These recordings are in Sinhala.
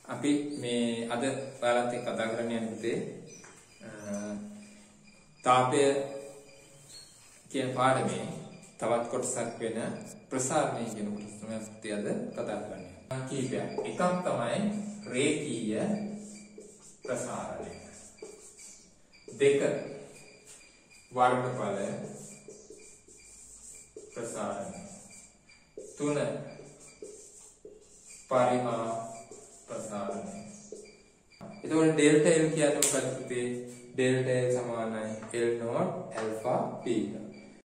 අපි මේ අද ඔයාලත් එක්ක කතා කරන්න යන පුතේ තාපය කියන පාඩමේ තවත් කොටසක් වෙන ප්‍රසාරණය කියන කොටස තමයි පුතේ අද කතා කරන්නේ. කීපයක්. එකක් තමයි රේඛීය ප්‍රසාරණය. දෙක වර්ගඵල ප්‍රසාරණය. තුන පරිමාප ප්‍රසාරණය. එතකොට ඩෙල්ටා L කියන්නේ මොකක්ද පුතේ? ඩෙල්ටා L සමානයි L naught alpha beta.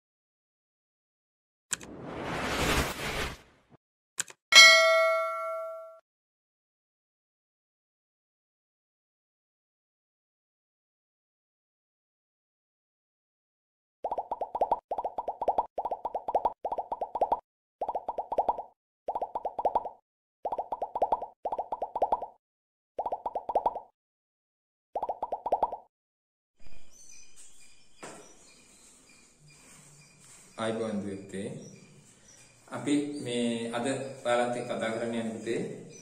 අයිබෝන් දුත්තේ අපි මේ අද ඔයාලත් එක්ක කතා කරන්න යන පුතේ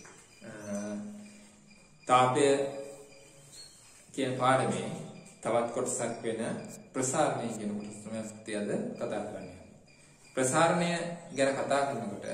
තාපය කියන පාඩමේ තවත් කොටසක් වෙන ප්‍රසාරණය කියන කොටස තමයි පුතේ අද කතා කරන්නේ. ප්‍රසාරණය ගැන කතා කරනකොට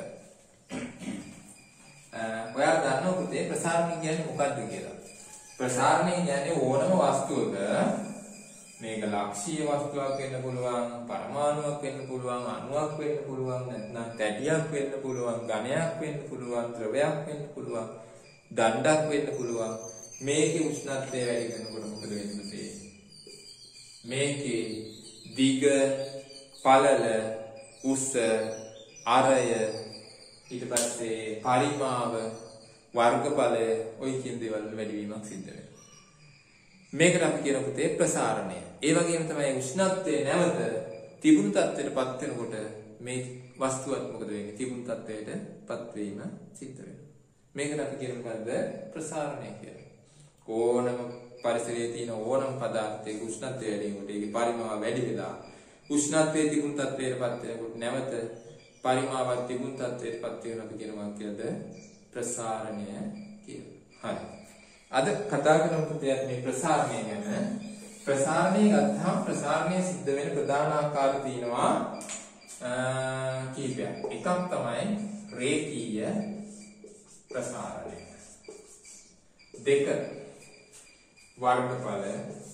ඔයාලා දන්නවා පුතේ ප්‍රසාරණය කියන්නේ මොකක්ද කියලා. ප්‍රසාරණය කියන්නේ ඕනම වස්තුවක මේක ලක්ෂීය වස්තුවක් වෙන්න පුළුවන්, පරමාණුවක් වෙන්න පුළුවන්, අණුවක් වෙන්න පුළුවන්, නැත්නම් තැටියක් වෙන්න පුළුවන්, ඝනයක් වෙන්න පුළුවන්, ද්‍රවයක් වෙන්න පුළුවන්, දණ්ඩක් වෙන්න පුළුවන්. මේකේ උෂ්ණත්වය වැඩි වෙනකොට මොකද වෙන්නේ? මේකේ දිග, පළල, උස, අරය, ඊට පස්සේ පරිමාව, වර්ගඵලය ඔය කියන දේවල් වැඩි වීමක් සිද්ධ වෙනවා. මේකට අපි කියන පුතේ ප්‍රසාරණය. ඒ වගේම තමයි උෂ්ණත්වය නැවත තිබුණු තත්ත්වයටපත් වෙනකොට මේ වස්තුවත් මොකද වෙන්නේ? තිබුණු තත්ත්වයටපත් වීම සිද්ධ වෙනවා. මේකට අපි කියන මොකද්ද? ප්‍රසාරණය කියලා. ඕනම පරිසරයේ තියෙන ඕනම පදාර්ථයක උෂ්ණත්වය වැඩි වෙනකොට ඒකේ පරිමාව වැඩි වෙලා උෂ්ණත්වයේ තිබුණු තත්ත්වයටපත් වෙනකොට නැවත පරිමාවක් තිබුණු තත්ත්වයටපත් වෙනවා අපි කියන මොකක්ද? ප්‍රසාරණය කියලා. හරි. අද කතා කරමු පුතේ මේ ප්‍රසාරණය ගැන. ප්‍රසාරණය ගත්තාම ප්‍රසාරණය සිද්ධ වෙන ප්‍රධාන ආකාර තියෙනවා කීපයක්. එකක් තමයි රේඛීය ප්‍රසාරණය. දෙක වර්ගඵල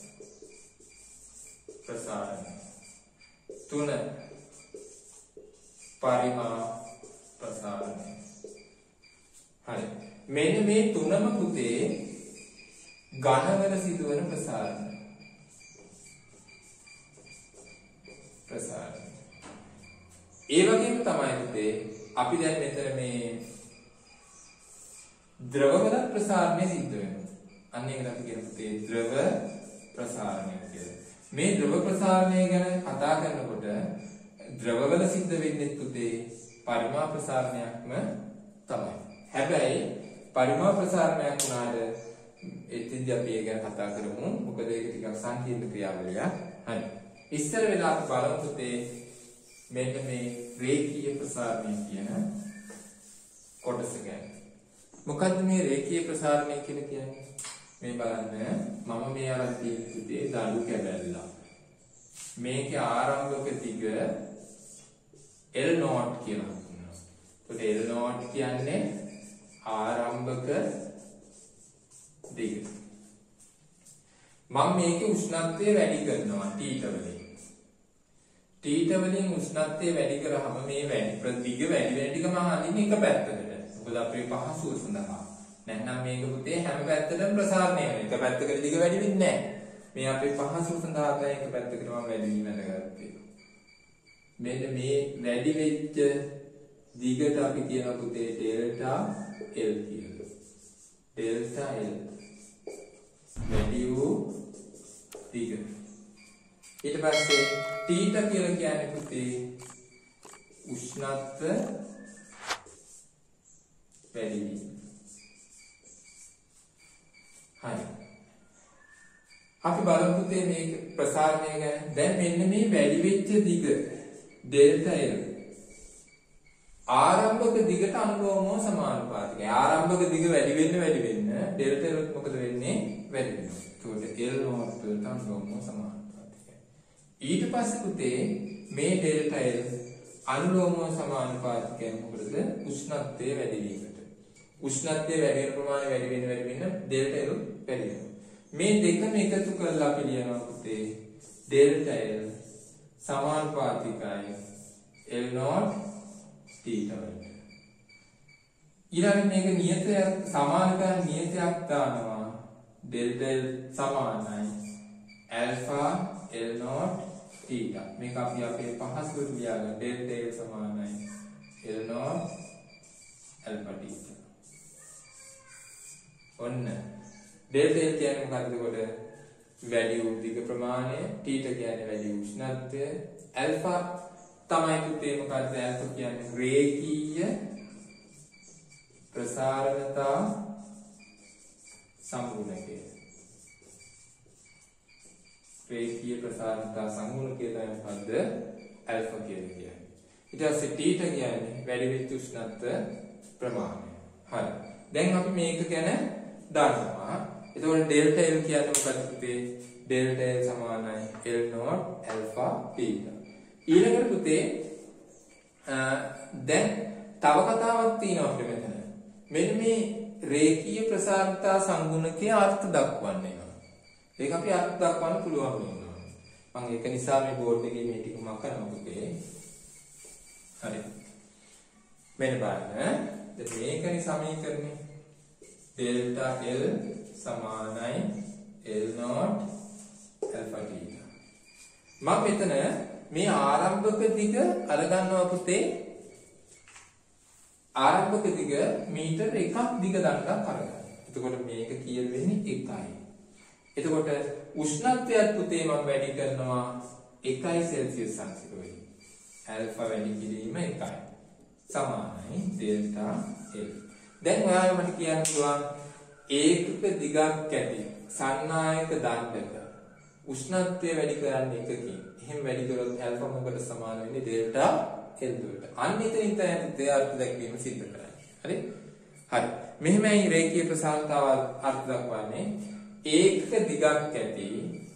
ප්‍රසාරණය. තුන පරිමාප ප්‍රසාරණය. හරි. මෙන්න මේ තුනම පුතේ ඝනවල සිදුවන ප්‍රසාරණය. ඒ වගේම තමයි පුතේ අපි දැන් මෙතන මේ ද්‍රවවල ප්‍රසාරණය සිද්ධ වෙනවා. අන්න ඒක අපි කියන පුතේ ද්‍රව ප්‍රසාරණය කියලා. මේ ද්‍රව ප්‍රසාරණය ගැන කතා කරනකොට ද්‍රවවල සිද්ධ වෙන්නේ පුතේ පරිමාප ප්‍රසාරණයක්ම තමයි. හැබැයි පරිමාප ප්‍රසාරණයක් වුණාට එතින්දී අපි ඒ ගැන කතා කරමු. මොකද ඒක ටිකක් සංකීර්ණ ක්‍රියාවලියක්. හරි. ඉස්සර වෙලා අපි බලමු පුතේ මෙන්න මේ රේඛීය ප්‍රසාරණය කියන කොටස ගැන. මොකද්ද මේ රේඛීය ප්‍රසාරණය කියලා කියන්නේ? මේ බලන්න මම මේ අරන් තියෙන පුතේ දඬු කැබැල්ල. මේකේ ආරම්භක දිග L naught කියලා හඳුන්වනවා. ඒකට L naught කියන්නේ ආරම්භක දිග. මම මේකේ උෂ්ණත්වය වැඩි කරනවා T වලින්. T වලින් උෂ්ණත්වය වැඩි කරාම මේ දිග වැඩි වෙන ටික මම අඳින්නේ එක පැත්තකට. මොකද අපේ පහසුව සඳහා. නැත්නම් මේක පුතේ හැම පැත්තටම ප්‍රසාරණය වෙනවා. එක පැත්තකට දිග වැඩි වෙන්නේ නැහැ. මේ අපේ පහසුව සඳහා තමයි එක පැත්තකටම වැඩි වීම නැගගත්තේ. මෙන්න මේ වැඩි වෙච්ච දිගට අපි කියන පුතේ ඩෙල්ටා L කියලා. ඩෙල්ටා L වැඩි වූ දිග. ඊට පස්සේ තීටා කියලා කියන්නේ පුතේ උෂ්ණත්ව වැඩි වීම. හරි. අපි බලමු පුතේ මේ ප්‍රසාරණය ගැන. දැන් මෙන්න මේ වැඩි වෙච්ච දිග ඩෙල්ටා L ආරම්භක දිගට අනුලෝමව සමානුපාතිකයි. ආරම්භක දිග වැඩි වෙන්න ඩෙල්ටා L මොකද වෙන්නේ? වැඩි වෙනවා. ඒකට L නෝට් වලට අනුලෝමව සමානුපාතිකයි. ඊට පස්සේ පුතේ මේ ඩෙල්ටා L අනුලෝමව සමානුපාතිකයි මොකද? උෂ්ණත්වයේ වැඩි වීමට. උෂ්ණත්වයේ වැඩි වෙන ප්‍රමාණය වැඩි වෙන්න ඩෙල්ටා L වැඩි වෙනවා. මේ දෙකම එකතු කරලා අපි ලියනවා පුතේ ඩෙල්ටා L සමානුපාතිකයි L නෝට් තීටා වලට. ඊළඟ මේක නියතයක් සමානකම් නියතයක් දානවා ඩෙල්ටා L සමානයි ඇල්ෆා L නෝට් තීටා. මේක අපි අපේ පහසුවට ලියාගන්න ඩෙල්ටා L සමානයි L නෝට් ඇල්ෆා තීටා. ඔන්න ඩෙල්ටා L කියන්නේ මොකක්ද? කොට වැඩි වූ දිග ප්‍රමාණය, තීටා කියන්නේ වැඩි වූ උෂ්ණත්වය, ඇල්ෆා තමයි පුතේ මොකක්ද? ඇල්ෆා කියන්නේ රේඛීය ප්‍රසාරණතා සංගුණකය. රේඛීය ප්‍රසාරණතා සංගුණකය තමයි මොකද්ද? ඇල්ෆා කියන්නේ. ඊට පස්සේ තීටා කියන්නේ වැඩි වෙච්ච උෂ්ණත්ව ප්‍රමාණය. හරි. දැන් අපි මේක ගැන දන්නවා. එතකොට ඩෙල්ටා L කියන්නේ මොකක්ද පුතේ? ඩෙල්ටා L සමානයි L නෝට් ඇල්ෆා තීටා. ඊළඟට පුතේ දැන් තව කතාවක් තියෙනවා අපිට මෙතන. මෙන්න මේ රේඛීය ප්‍රසාරණතා සංගුණකයේ අර්ථ දක්වන්න වෙනවා. ඒක අපි අර්ථ දක්වන්න පුළුවන් වෙනවා. මම ඒක නිසා මේ බෝඩ් එකේ මේ ටික මම කරනවා පුතේ. හරි. මෙන්න බලන්න. දැන් මේකනේ සමීකරණය. ඩෙල්ටා L සමානයි L නෝට් ඇල්ෆා තීටා. මම මෙතන මේ ආරම්භක දිග අරගන්නවා පුතේ. ආරම්භක දිග මීටර 1ක් දිග දණ්ඩක් අරගන්න. එතකොට මේක කීයද වෙන්නේ? 1යි. එතකොට උෂ්ණත්වයත් පුතේ මම වැඩි කරනවා 1යි සෙල්සියස් අංශකවලින්. ඇල්ෆා වැඩි කිරීම 1යි. සමානයි ඩෙල්ටා L. දැන් ඔයාලා මට කියන්න පුළුවන් ඒකක දිගක් ඇති සන්නායක දණ්ඩක උෂ්ණත්වය වැඩි කරන්නේ එකකින්. එහෙම වැඩි කරොත් ඇල්ෆා මොකට සමාන වෙන්නේ? ඩෙල්ටා L වලට. අන්න එතනින් තමයි පුතේ අර්ථ දැක්වීම සිද්ධ කරන්නේ. හරි? හරි. මෙහෙමයි රේඛීය ප්‍රසාරණතාව අර්ථ දක්වන්නේ. ඒකක දිගක් ඇති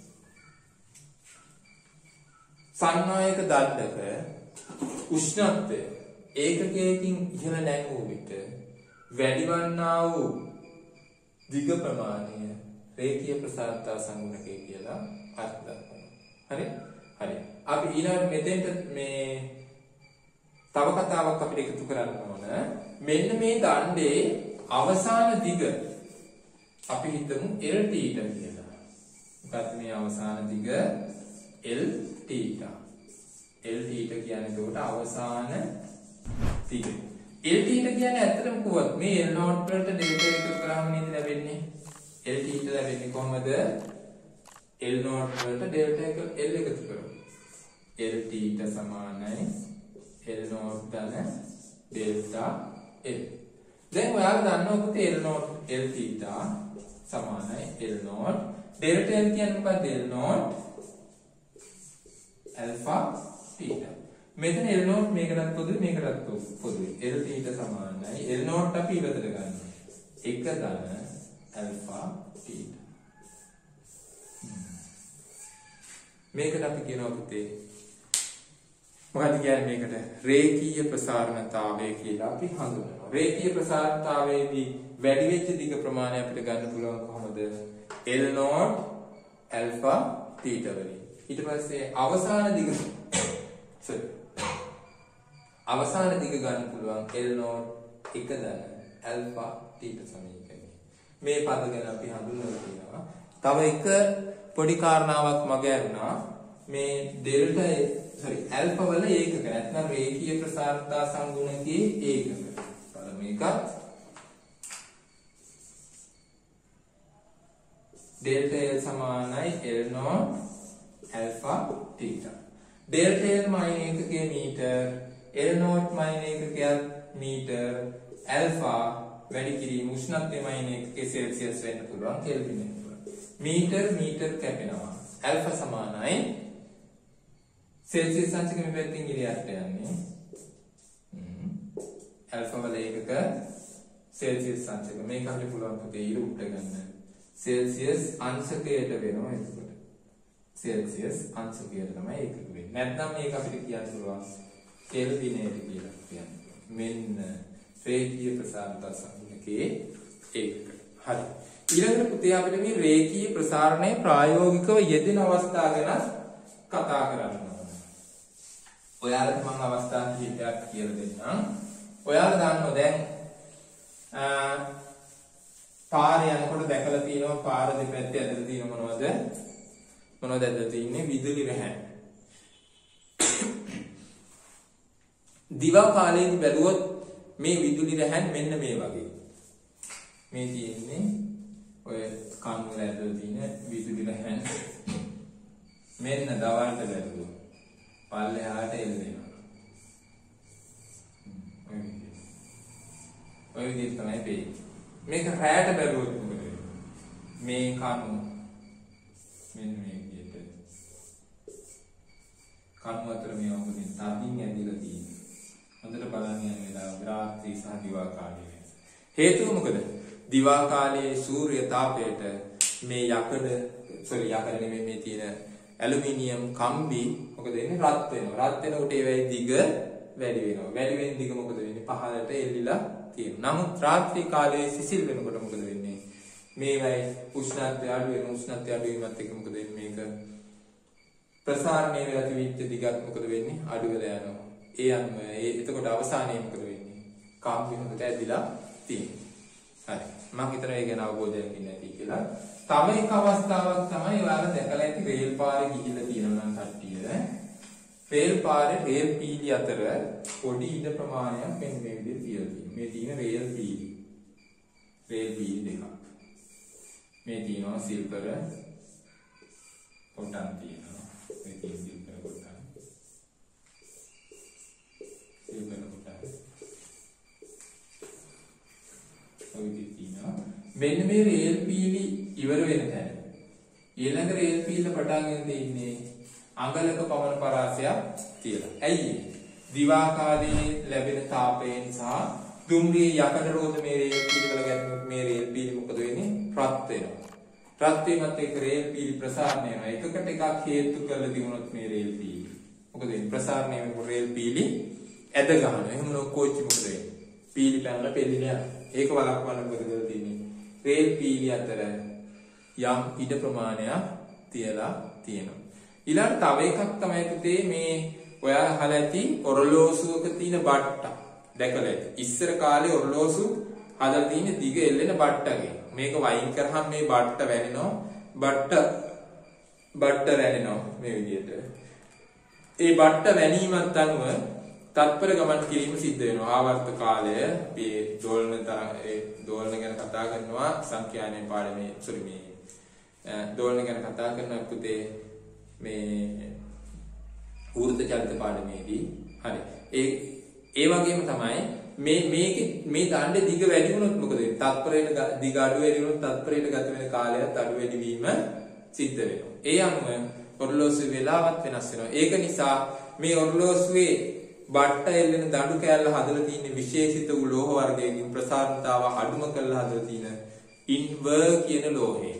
සන්නායක දණ්ඩක උෂ්ණත්වය ඒකකයකින් ඉහළ නැංවූ විට වැඩිවන්නා වූ දිග ප්‍රමාණය රේඛීය ප්‍රසාරණතා සංගුණකය කියලා අර්ථ දක්වනවා. හරි? හරි. අපි ඊළඟ මෙතෙන්ට මේ තව කතාවක් අපිට එකතු කරන්න ඕන. මෙන්න මේ දණ්ඩේ අවසාන දිග අපි හිතමු L තීටා කියලා. මොකක්ද මේ අවසාන දිග? L theta. L තීටා කියන්නේ ඒකට අවසාන දිග. L තීටා කියන්නේ ඇත්තටම කොහොමද? මේ L නෝට් වලට ඩෙල්ටා එකතු කරාම නේද ලැබෙන්නේ? L තීටා ලැබෙන්නේ කොහොමද? L නෝට් වලට ඩෙල්ටා එක L එකතු කරමු. L තීටා සමානයි L නෝට් ධන ඩෙල්ටා L. දැන් ඔයාලා දන්නවා පුතේ L නෝට් L තීටා සමානයි L නෝට් ඩෙල්ටා L කියන්නේ මොකක්ද? L nought alpha theta. මෙතන L නෝට් මේකටත් පොදුයි මේකටත් පොදුයි. L තීටා සමානයි L නෝට් අපි ඉවතට ගන්නවා. 1 ධන ඇල්ෆා තීටා. මේකට අපි කියනවා පුතේ මොකක්ද කියන්නේ මේකට? රේඛීය ප්‍රසාරණතාවය කියලා අපි හඳුන්වනවා. රේඛීය ප්‍රසාරණතාවයේදී වැඩි වෙච්ච දිග ප්‍රමාණය අපිට ගන්න පුළුවන් කොහොමද? L නෝට් ඇල්ෆා තීටා වලින්. ඊට පස්සේ අවසාන දිග ගන්න පුළුවන් L නෝට් 1 ධන ඇල්ෆා තීටා සමීකරණය. මේ පද ගැන අපි හඳුන්වලා තියෙනවා. තව එක පොඩි කාරණාවක් මගේ අරුණා. මේ ඩෙල්ටා ඇල්ෆා වල ඒකක නැත්නම් රේඛීය ප්‍රසාරණතා සංගුණකයේ ඒකක. බලමු එකක්. ඩෙල්ටා L සමානයි L nought alpha theta. Delta L මයින් ඒකකයේ මීටර, L නෝට් මයින් ඒකකයේ මීටර, ඇල්ෆා වැඩි කිරීම උෂ්ණත්වය මයින් ඒකකයේ සෙල්සියස් වෙන්න පුළුවන්, කෙල්වින් වෙන්න පුළුවන්. මීටර කැපෙනවා. ඇල්ෆා සමානයි සෙල්සියස් අංශක මේ පැත්තෙන් ඉරියට යන්නේ ඇල්ෆා වල ඒකක සෙල්සියස් අංශක. මේක අපිට පුළුවන් පුතේ ඊරුට්ට ගන්න. සෙල්සියස් අංශකයට වෙනවා එතකොට. සෙල්සියස් අංශකයට තමයි ඒකක වෙන්නේ. නැත්නම් මේක අපිට කියන්න පුළුවන් කෙල්විනේට කියලා කියන්න. මෙන්න රේඛීය ප්‍රසාරණතා සංකේතයේ ඒකක. හරි. ඊළඟට පුතේ අපිට මේ රේඛීය ප්‍රසාරණයේ ප්‍රායෝගිකව යෙදෙන අවස්ථා ගැන කතා කරන්න ඕනේ. ඔයාලට මම අවස්ථා කිහිපයක් කියලා දෙන්නම්. ඔයාලා දන්නවා දැන් පාරේ යනකොට දැකලා තියෙනවා පාර දෙපැත්තේ ඇදලා තියෙන මොනවද? මොනවද ඇදලා තියෙන්නේ? විදුලි රැහැ. දිවා කාලේදී බැලුවොත් මේ විදුලි රැහැන් මෙන්න මේ වගේ. මේ තියෙන්නේ ඔය කන් වල ඇදලා තියෙන විදුලි රැහැන්. මෙන්න දවල්ට බැලුවොත් පල්ලෙහාට එල්ලෙනවා. ඔය විදිහට තමයි පේන්නේ. මේක රැයට බැලුවොත් මොකද වෙන්නේ? මේ කණු මෙන්න මේ විදිහට කණු අතර මේ වගේ තදින් ඇදිලා තියෙනවා. හොඳට බලන්න යන වෙලාව රාත්‍රී සහ දිවා කාලයේ. හේතුව මොකද? දිවා කාලයේ සූර්ය තාපයට මේ යකඩ නෙමෙයි මේ තියෙන ඇලුමිනියම් කම්බි මොකද වෙන්නේ? රත් වෙනවා. රත් වෙනකොට ඒ වෙයි දිග වැඩි වෙනවා. වැඩි වෙන දිග මොකද වෙන්නේ? පහළට එල්ලිලා තියෙනවා. නමුත් රාත්‍රී කාලයේ සිසිල් වෙනකොට මොකද වෙන්නේ? මේවයි උෂ්ණත්වය අඩු වෙන උෂ්ණත්වය අඩු වීමත් එක්ක මොකද වෙන්නේ? මේක ප්‍රසාරණය වෙලා තිබිච්ච දිගත් මොකද වෙන්නේ? අඩු වෙලා යනවා. ඒ අනුව එතකොට අවසානයේ මොකද වෙන්නේ? කම්බි හොඳට ඇදිලා තියෙනවා. හරි. මම හිතනවා ඒ ගැන අවබෝධයක් නැති කියලා. තව එක අවස්ථාවක් තමයි ඔයාලා දැකලා ඇති රේල් පාරේ ගිහිල්ලා තියෙනවා නම් කට්ටිය. රේල් පාරේ රේල් පීලි අතර පොඩි ඉඩ ප්‍රමාණයක් මෙන්න මේ විදිහට තියලා තියෙනවා. මේ තියෙන රේල් පීලි. රේල් පීලි දෙකක්. මේ තියෙනවා සිල්වර් කොටන් තියෙනවා. මේ තියෙන සිල්වර් කොටන්. සිල්වර් කොටන්. ඔය තියෙනවා. මෙන්න මේ රේල් පීලි ඉවර වෙන තැන. ඊළඟ රේල් පීල්ල පටන් ගන්න ඉන්නේ අඟලක පමණ පරාසයක් තියලා. ඇයි? දිවා කාලයේ ලැබෙන තාපයෙන් සහ දුම්රිය යකඩ රෝද මේ රේල් පීලි වල ගැටෙනකොට මේ රේල් පීලි මොකද වෙන්නේ? රත් වෙනවා. රත් වීමත් එක්ක රේල් පීලි ප්‍රසාරණය වෙනවා. එකකට එකක් හේතු කරලා දිනුනොත් මේ රේල් පීලි මොකද වෙන්නේ? ප්‍රසාරණය වෙනකොට රේල් පීලි ඇද ගන්නවා. එහෙම නොකෝච්චි මොකද වෙන්නේ? පීලි පැනලා පෙළෙන්නේ යනවා. ඒක වළක්වන්න මොකද කරලා තියෙන්නේ? රේල් පීලි අතර යම් ඉඩ ප්‍රමාණයක් තියලා තියෙනවා. ඊළඟ තව එකක් තමයි පුතේ මේ ඔයාලා අහලා ඇති ඔරලෝසුවක තියෙන බට්ට දැකලා ඇති. ඉස්සර කාලේ ඔරලෝසු හදලා තියෙන දිග එල්ලෙන බට්ටගේ. මේක වයින් කරාම මේ බට්ට වැනෙනවා. බට්ට වැනෙනවා මේ විදිහට. ඒ බට්ට වැනීමත් අනුව තත්පර ගමන් කිරීම සිද්ධ වෙනවා. ආවර්ත කාලය මේ දෝලන ගැන කතා කරනවා සංඛ්‍යානයේ පාඩමේ මේ දෝලන ගැන කතා කරන පුතේ මේ ඌර්ධ චලිත පාඩමේදී හරි ඒ වගේම තමයි මේ දණ්ඩේ දිග වැඩි වුණොත් මොකද වෙන්නේ? තත්පරයට දිග අඩු වැඩි වුණොත් තත්පරයට ගත වෙන කාලයත් අඩු වැඩි වීම සිද්ධ වෙනවා. ඒ අනුව ඔරලෝසුවේ වේලාවත් වෙනස් වෙනවා. ඒක නිසා මේ ඔරලෝසුවේ බට්ට එල්ලෙන දඬු කෑල්ල හදලා තියෙන විශේෂිත වූ ලෝහ වර්ගයකින් ප්‍රසාරණතාව අඩුම කරලා හදලා තියෙන ඉන්වර් කියන ලෝහය.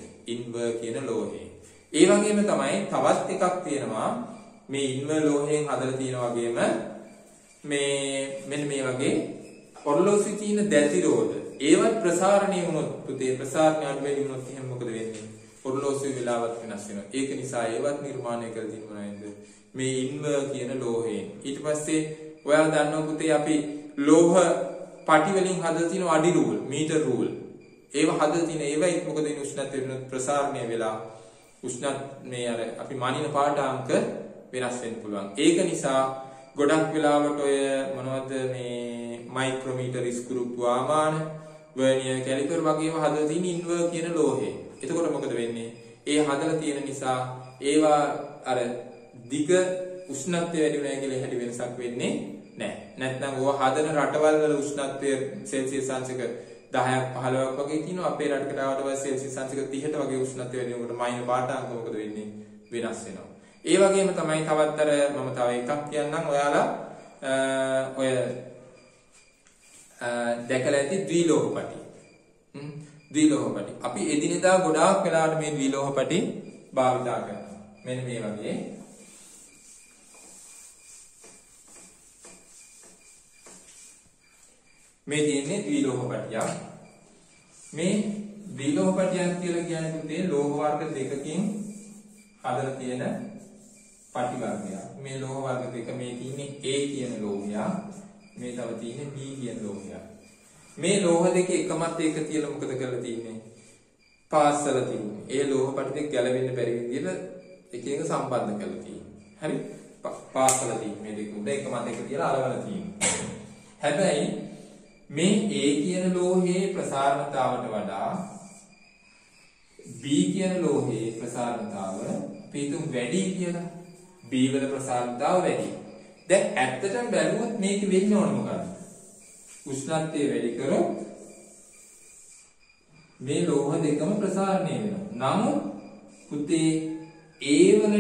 ඒ වගේම තමයි තවත් එකක් තියෙනවා මේ ඉන්වර් ලෝහයෙන් හදලා තියෙන වගේම මෙන්න මේ වගේ ඔරලෝසුවේ තියෙන දැති රෝධ ඒවත් ප්‍රසාරණය වුණොත් පුතේ ප්‍රසාරණය අඩු වෙනි වුණොත් එහෙනම් මොකද වෙන්නේ? ඔරලෝසුවේ වේලාවත් වෙනස් වෙනවා. ඒක නිසා ඒවත් නිර්මාණය කරලා තියෙන මොනවද? මේ ඉන්වර් කියන ලෝහයෙන්. ඊට පස්සේ ඔයාලා දන්නවා පුතේ අපි ලෝහ පටි වලින් හදලා තියෙන අඩි රූල්, මීටර් රූල්. ඒව හදලා තියෙන ඒවයි මොකද වෙන්නේ? උෂ්ණත්වය වෙනත් ප්‍රසාරණය වෙලා උෂ්ණත් මේ අර අපි මනින පාඨාංක වෙනස් වෙන්න පුළුවන්. ඒක නිසා ගොඩක් වෙලාවට ඔය මොනවද මේ මයික්‍රෝමීටර් ස්ක්‍රූ වාමාන වර්නියර් කැලිපර් වගේම හදලා තියෙන ඉන්වර් කියන ලෝහය. එතකොට මොකද වෙන්නේ? ඒ හදලා තියෙන නිසා ඒවා අර දිග උෂ්ණත්වය වැඩි වෙනවා කියලා හැටි වෙනසක් වෙන්නේ නැහැ. නැත්නම් ඕවා හදන රටවල් වල උෂ්ණත්වය සෙල්සියස් අංශක 10ක් 15ක් වගේ තියෙනවා. අපේ රටකට ආවට පස්සේ සෙල්සියස් අංශක 30ට වගේ උෂ්ණත්වය වැඩි වෙනකොට මයිනර් පාඨාංක මොකද වෙන්නේ? වෙනස් වෙනවා. ඒ වගේම තමයි තවත් අර මම තව එකක් කියන්නම් ඔයාලා ඔය දැකලා ඇති ද්විලෝහපටි. ද්විලෝහපටි. අපි එදිනෙදා ගොඩාක් වෙලාවට මේ ද්විලෝහපටි භාවිතා කරනවා. මෙන්න මේ වගේ මේ තියෙන්නේ ද්විලෝහපටියක්. මේ ද්විලෝහපටියක් කියලා කියන්නේ පුතේ ලෝහ වර්ග දෙකකින් හදලා තියෙන පටි වර්ගයක්. මේ ලෝහ වර්ග දෙක මේ තියෙන්නේ A කියන ලෝහයක්. මේ තව තියෙන්නේ B කියන ලෝහයක්. මේ ලෝහ දෙක එකමත් එක තියලා මොකද කරලා තියෙන්නේ? පාස්සලා තියෙන්නේ. ඒ ලෝහ පටි දෙක ගැලවෙන්න බැරි විදිහට එක එක සම්බන්ධ කරලා තියෙන්නේ. හරි? පාස්සලා තියෙන්නේ මේ දෙක උඩ එකමත් එක තියලා අලවලා තියෙන්නේ. හැබැයි මේ A කියන ලෝහයේ ප්‍රසාරණතාවට වඩා B කියන ලෝහයේ ප්‍රසාරණතාව පිටුම් වැඩි කියලා. B වල ප්‍රසාරණතාව වැඩි. දැන් ඇත්තටම බැලුවොත් මේක වෙන්න ඕන මොකද්ද? උෂ්ණත්වය වැඩි කරොත් මේ ලෝහ දෙකම ප්‍රසාරණය වෙනවා. නමුත් පුතේ A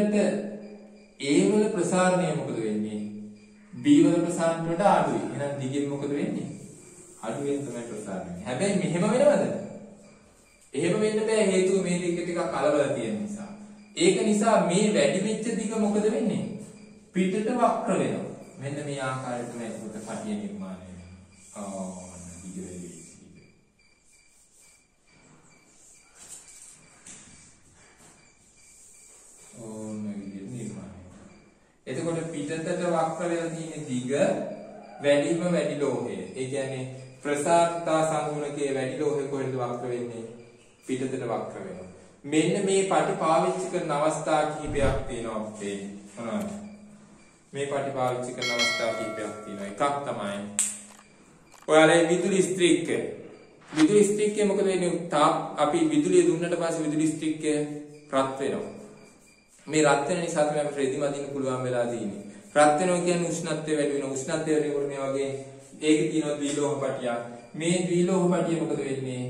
වල ප්‍රසාරණය මොකද වෙන්නේ? B වල ප්‍රසාරණයට අඩුයි. එහෙනම් දිගින් මොකද වෙන්නේ? අඩුවෙන් තමයි ප්‍රසාරණය. හැබැයි මෙහෙම වෙනවද? එහෙම වෙන්න බෑ හේතුව මේ දෙක ටිකක් අලවලා තියෙන නිසා. ඒක නිසා මේ වැඩි වෙච්ච දිග මොකද වෙන්නේ? පිටට වක්‍ර වෙනවා. මෙන්න මේ ආකාරයට තමයි පුත පටිය නිර්මාණය වෙන්නේ. දිග වැඩි වෙච්ච දිග. විදිහට නිර්මාණය. එතකොට පිටතට වක්‍ර වෙලා තියෙන දිග වැඩිම වැඩි ලෝහය. ඒ කියන්නේ ප්‍රසාරණතා සංගුණකයේ වැඩි ලෝහය කොහෙද වක්‍ර වෙන්නේ? පිටතට වක්‍ර වෙනවා. මෙන්න මේ පටි පාවිච්චි කරන අවස්ථා කිහිපයක් තියෙනවා අපේ. මොනවද? මේ පටි පාවිච්චි කරන අවස්ථා කිහිපයක් තියෙනවා. එකක් තමයි ඔයාලේ විදුලි ස්ත්‍රීක්කය. විදුලි ස්ත්‍රීක්කය මොකද වෙන්නේ? අපි විදුලිය දුන්නට පස්සේ විදුලි ස්ත්‍රීක්කය රත් වෙනවා. මේ රත් වෙන නිසා තමයි අපිට රෙදි මදින්න පුළුවන් වෙලා තියෙන්නේ. රත් වෙනවා කියන්නේ උෂ්ණත්වය වැඩි වෙනවා. උෂ්ණත්වය වැඩි වෙනකොට මේ වගේ ඒකේ තියෙනවා ද්විලෝහපටියක්. මේ ද්විලෝහපටිය මොකද වෙන්නේ?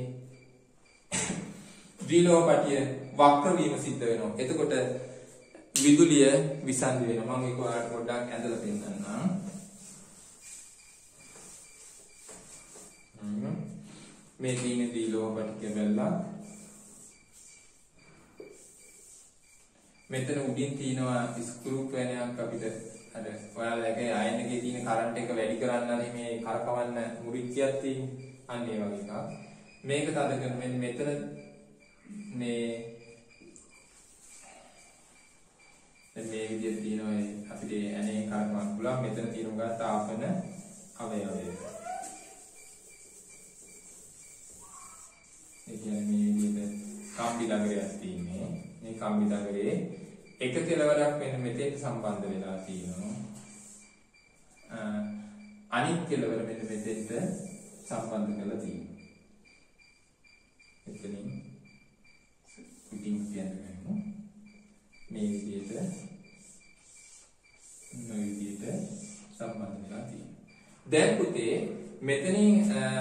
ද්විලෝහපටිය වක්‍ර වීම සිද්ධ වෙනවා. එතකොට විදුලිය විසන්ධි වෙනවා. මම ඒක ඔයාලට පොඩ්ඩක් ඇඳලා පෙන්නන්නම්. මේ තියෙන ද්විලෝහපටිය බැලලා මෙතන උඩින් තියෙනවා ස්ක්‍රූ කෑනයක් අපිට අර ඔයාලගේ අයන් එකේ තියෙන කරන්ට් එක වැඩි කරන්න හරි මේ කරකවන්න මුරිච්චියක් තියෙන්නේ. අන්න ඒ වගේ එකක්. මේක තද කරන මෙතන මේ මේ විදිහට තියෙනවා අපිට ඇනේ කරකවන්න පුළුවන්. මෙතන තියෙනවා තාපන අවයවය. ඒ කියන්නේ මේ විදිහට කම්බි ළඟරයක් තියෙන්නේ. මේ කම්බි ළඟරේ එක කෙලවරක් වෙන මෙතෙන් සම්බන්ධ වෙලා තියෙනවා. අනිත් කෙලවර මෙන්න මෙතෙන්ට සම්බන්ධ කරලා තියෙනවා. එතනින් පිටින් කියන්නේ මේ විදිහට සම්බන්ධ වෙලා තියෙනවා. දැන් පුතේ මෙතනින්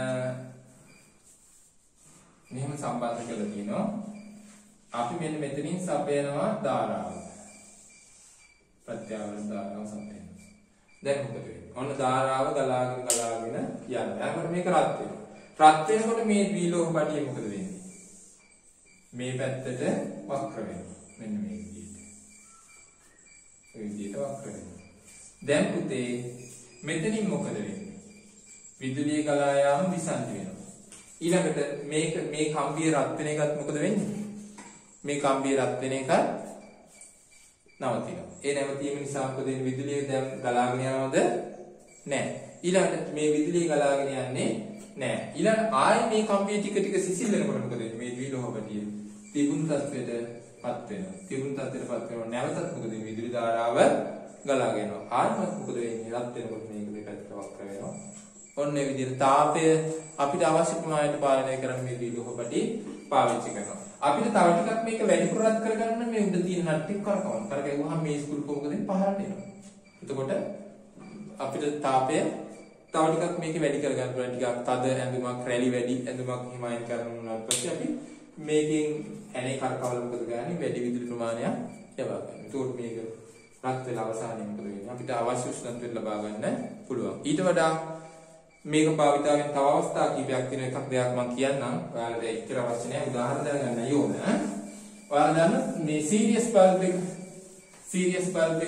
මෙහෙම සම්බන්ධ කරලා තියෙනවා. අපි මෙන්න මෙතනින් සපයනවා ධාරාව. ප්‍රත්‍යාවර්ත ධාරාව සපයනවා. දැන් මොකද වෙන්නේ? ඔන්න ධාරාව ගලාගෙන යනවා. යාකට මේක රත් වෙනවා. රත් වෙනකොට මේ ද්විලෝහපටිය මොකද වෙන්නේ? මේ පැත්තට වක්‍ර වෙනවා. මෙන්න මේ විදිහට. මේ විදිහට වක්‍ර වෙනවා. දැන් පුතේ මෙතනින් මොකද වෙන්නේ? විදුලිය ගලා යාම විසන්ධි වෙනවා. ඊළඟට මේ කම්බිය රත් වෙන එකත් මොකද වෙන්නේ? මේ කම්බිය රත් වෙන එක නවතිනවා. ඒ නැවතීම නිසා මොකද වෙන්නේ? විදුලිය දැන් ගලාගෙන යනවද? නැහැ. ඊළඟට මේ විදුලිය ගලාගෙන යන්නේ නැහැ. ඊළඟ ආයේ මේ කම්බිය ටික ටික සිසිල් වෙනකොට මොකද වෙන්නේ? මේ ද්විලෝහපටිය තිබුණු තත්ත්වයටපත් වෙනවා. තිබුණු තත්ත්වයටපත් වෙනවා. නැවතත් මොකද වෙන්නේ? විදුලි ධාරාව ගලාගෙන යනවා. ආයෙත් මොකද වෙන්නේ? රත් වෙනකොට මේක දෙපැත්තට වක්‍ර වෙනවා. ඔන්න ඒ විදිහට තාපය අපිට අවශ්‍ය ප්‍රමාණයට පාලනය කරන්න මේ ද්විලෝහපටි පාවිච්චි කරනවා. අපිට තව ටිකක් මේක වැඩිපුර රත් කරගන්න මේ උඩ තියෙන නට් එක කරකවන්න. කරකවුවහම මේ ස්ක්‍රූ එක මොකද වෙන්නේ? පහළට එනවා. එතකොට අපිට තාපය තව ටිකක් මේක වැඩි කරගන්න පුළුවන්. ටිකක් තද ඇඳුමක්, රැලි වැඩි ඇඳුමක් හිමයින් කරනුනාට පස්සේ අපි මේකෙන් ඇනේ කරකවල මොකද ගන්නේ? වැඩි විදුලි ප්‍රමාණයක් ලබා ගන්න. ඒකෝට මේක රත් වෙලා අවසානයේ මොකද වෙන්නේ? අපිට අවශ්‍ය උෂ්ණත්වය ලබා ගන්න පුළුවන්. ඊට වඩා මේක භාවිතාවෙන් තව අවස්ථා කීපයක් තියෙන එකක් දෙයක් මම කියන්නම්. ඔයාලට එච්චර අවශ්‍ය නැහැ උදාහරණ දැනගන්න ඕන. ඔයාලා දන්න මේ සීරියස් බල්බ් එක සීරියස් බල්බ්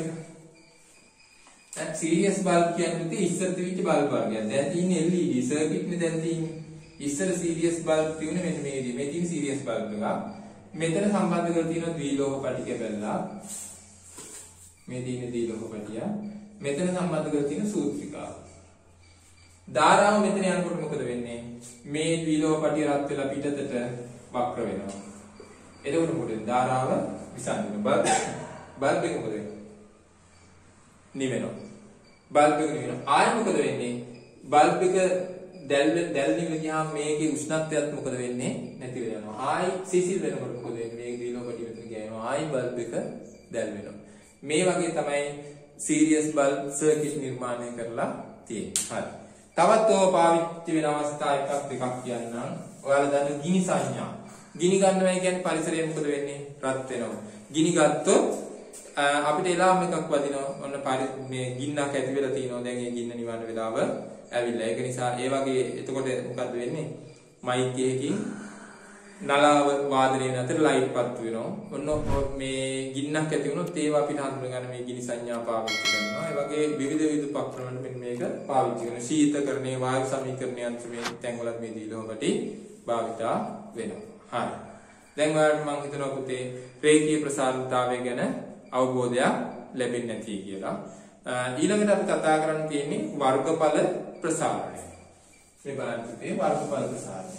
කියන්නේ ඉස්සර තිබිච්ච බල්බ් වර්ගයක්. දැන් තියෙන්නේ LED සර්කිට් නේ දැන් තියෙන්නේ. ඉස්සර සීරියස් බල්බ් තිබුණේ මෙන්න මේ විදිහේ. මේ තියෙන සීරියස් බල්බ් එක. මෙතන සම්බන්ධ කරලා තියෙන ද්විලෝහ පටික බැලලා. මේ තියෙන ද්විලෝහ පටිය. මෙතන සම්බන්ධ කරලා තියෙන සූත්‍රිකාව. ධාරාව මෙතන යනකොට මොකද වෙන්නේ? මේ ද්විලෝහ පටිය රත් වෙලා පිටතට වක්‍ර වෙනවා. එතකොට මොකද ධාරාව විසඳන බල්බ් එක මොකද නිවෙනවා. බල්බ් එක නිවෙනවා. ආයෙ මොකද වෙන්නේ? බල්බ් එක දැල් නිවිල ගියාම මේකේ උෂ්ණත්වයත් මොකද වෙන්නේ? නැති වෙලා යනවා. ආයෙ සිසිල් වෙනකොට මොකද වෙන්නේ? මේක ද්විලෝහ පටිය මෙතන ගියනවා. ආයෙ බල්බ් එක දැල් වෙනවා. මේ වගේ තමයි සීරියස් බල්බ් සර්කිට් නිර්මාණය කරලා තියෙන්නේ. හරි. තවත් ඕවා පාවිච්චි වෙන අවස්ථා එකක් දෙකක් කියන්නම්. ඔයාලා දන්න ගිනි සංඥා. ගිනි ගන්නවා කියන්නේ පරිසරයේ මොකද වෙන්නේ? රත් වෙනවා. ගිනි ගත්තොත් අපිට එලාම් එකක් වදිනවා. ඔන්න මේ ගින්නක් ඇති වෙලා තියෙනවා. දැන් ඒ ගින්න නිවන්න වෙලාව ඇවිල්ලා. ඒක නිසා ඒ වගේ එතකොට මොකද්ද වෙන්නේ? මයික් එකකින් නලාව වාදනය වෙන අතර ලයිට් පත්තු වෙනවා. ඔන්න මේ ගින්නක් ඇති වුණොත් ඒවා අපිට හඳුන ගන්න මේ ගිනි සංඥා පාවිච්චි කරනවා. ඒ වගේ විවිධ උපක්‍රම වලට මේක පාවිච්චි කරනවා. ශීතකරණයේ වායු සමීකරණයේ අන්තිමේ තැන්වලත් මේ ද්විලෝහ පටි භාවිතා වෙනවා. හරි. දැන් ඔයාලට මම හිතනවා පුතේ රේඛීය ප්‍රසාරණතාවය ගැන අවබෝධයක් ලැබෙන්නේ නැති කියලා. ඊළඟට අපි කතා කරන්න තියෙන්නේ වර්ගඵල ප්‍රසාරණය. මේ බලන්න පුතේ වර්ගඵල ප්‍රසාරණය.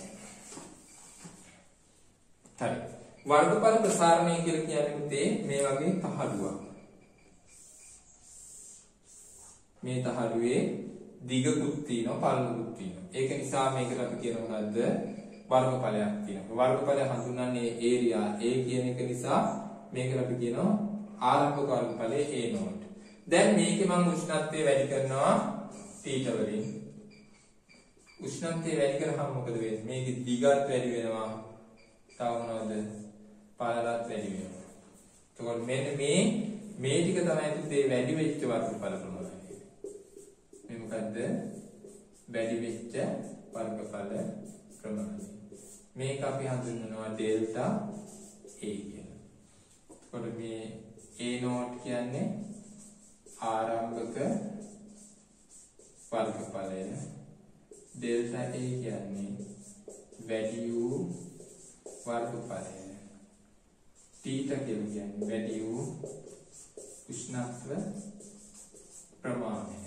හරි. වර්ගඵල ප්‍රසාරණය කියලා කියන්නේ පුතේ මේ වගේ තහඩුවක්. මේ තහඩුවේ දිගකුත් තියෙනවා පළලකුත් තියෙනවා. ඒක නිසා මේකට අපි කියන මොකද්ද? වර්ගඵලයක් තියෙනවා. වර්ගඵලය හඳුන්වන්නේ ඒරියා A කියන එක නිසා මේකට අපි කියනවා ආරම්භක වර්ගඵලය A0. දැන් මේකේ මම උෂ්ණත්වය වැඩි කරනවා θ වලින්. උෂ්ණත්වය වැඩි කරාම මොකද වෙන්නේ? මේකේ දිගත් වැඩි වෙනවා. තව මොනවද? පළලත් වැඩි වෙනවා. එතකොට මෙන්න මේ ටික තමයි පුතේ වැඩි වෙච්ච වර්ගඵල ප්‍රමාණය. මේ මොකද්ද? වැඩි වෙච්ච වර්ගඵල ප්‍රමාණය. මේක අපි හඳුන්වනවා ඩෙල්ටා A කියලා. එතකොට මේ A0 කියන්නේ ආරම්භක වර්ගඵලය. ඩෙල්ටා A කියන්නේ වැඩි වූ වර්ගඵලය. θ කියන්නේ වැඩි වූ උෂ්ණත්ව ප්‍රමාණය.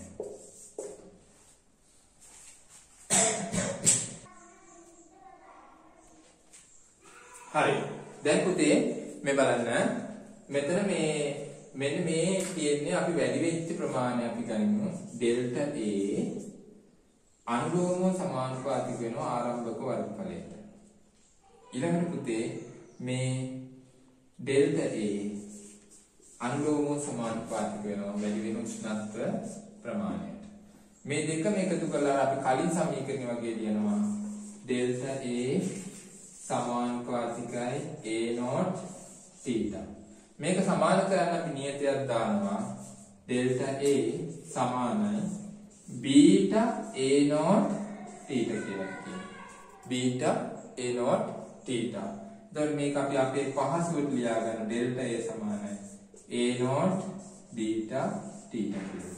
හරි. දැන් පුතේ මේ බලන්න. මෙතන මෙන්න මේ කියන්නේ අපි වැඩි වෙච්ච ප්‍රමාණය අපි ගනිමු. ඩෙල්ටා A අනුලෝමව සමානුපාතික වෙනවා ආරම්භක වර්ගඵලයට. ඊළඟට පුතේ මේ ඩෙල්ටා A අනුලෝමව සමානුපාතික වෙනවා වැඩි වෙන උෂ්ණත්ව ප්‍රමාණයට. මේ දෙකම එකතු කරලා අපි කලින් සමීකරණය වගේ ලියනවා. ඩෙල්ටා A සමානුපාතිකයි A0 θ. මේක සමාන කරන්න අපි නියතයක් දානවා. ඩෙල්ටා A සමානයි බීටා A0 θ කියලා කියනවා. Beta A0 θ. දැන් මේක අපි අපේ පහසුවට ලියා ගන්න. ඩෙල්ටා A සමානයි A0 බීටා θ කියලා.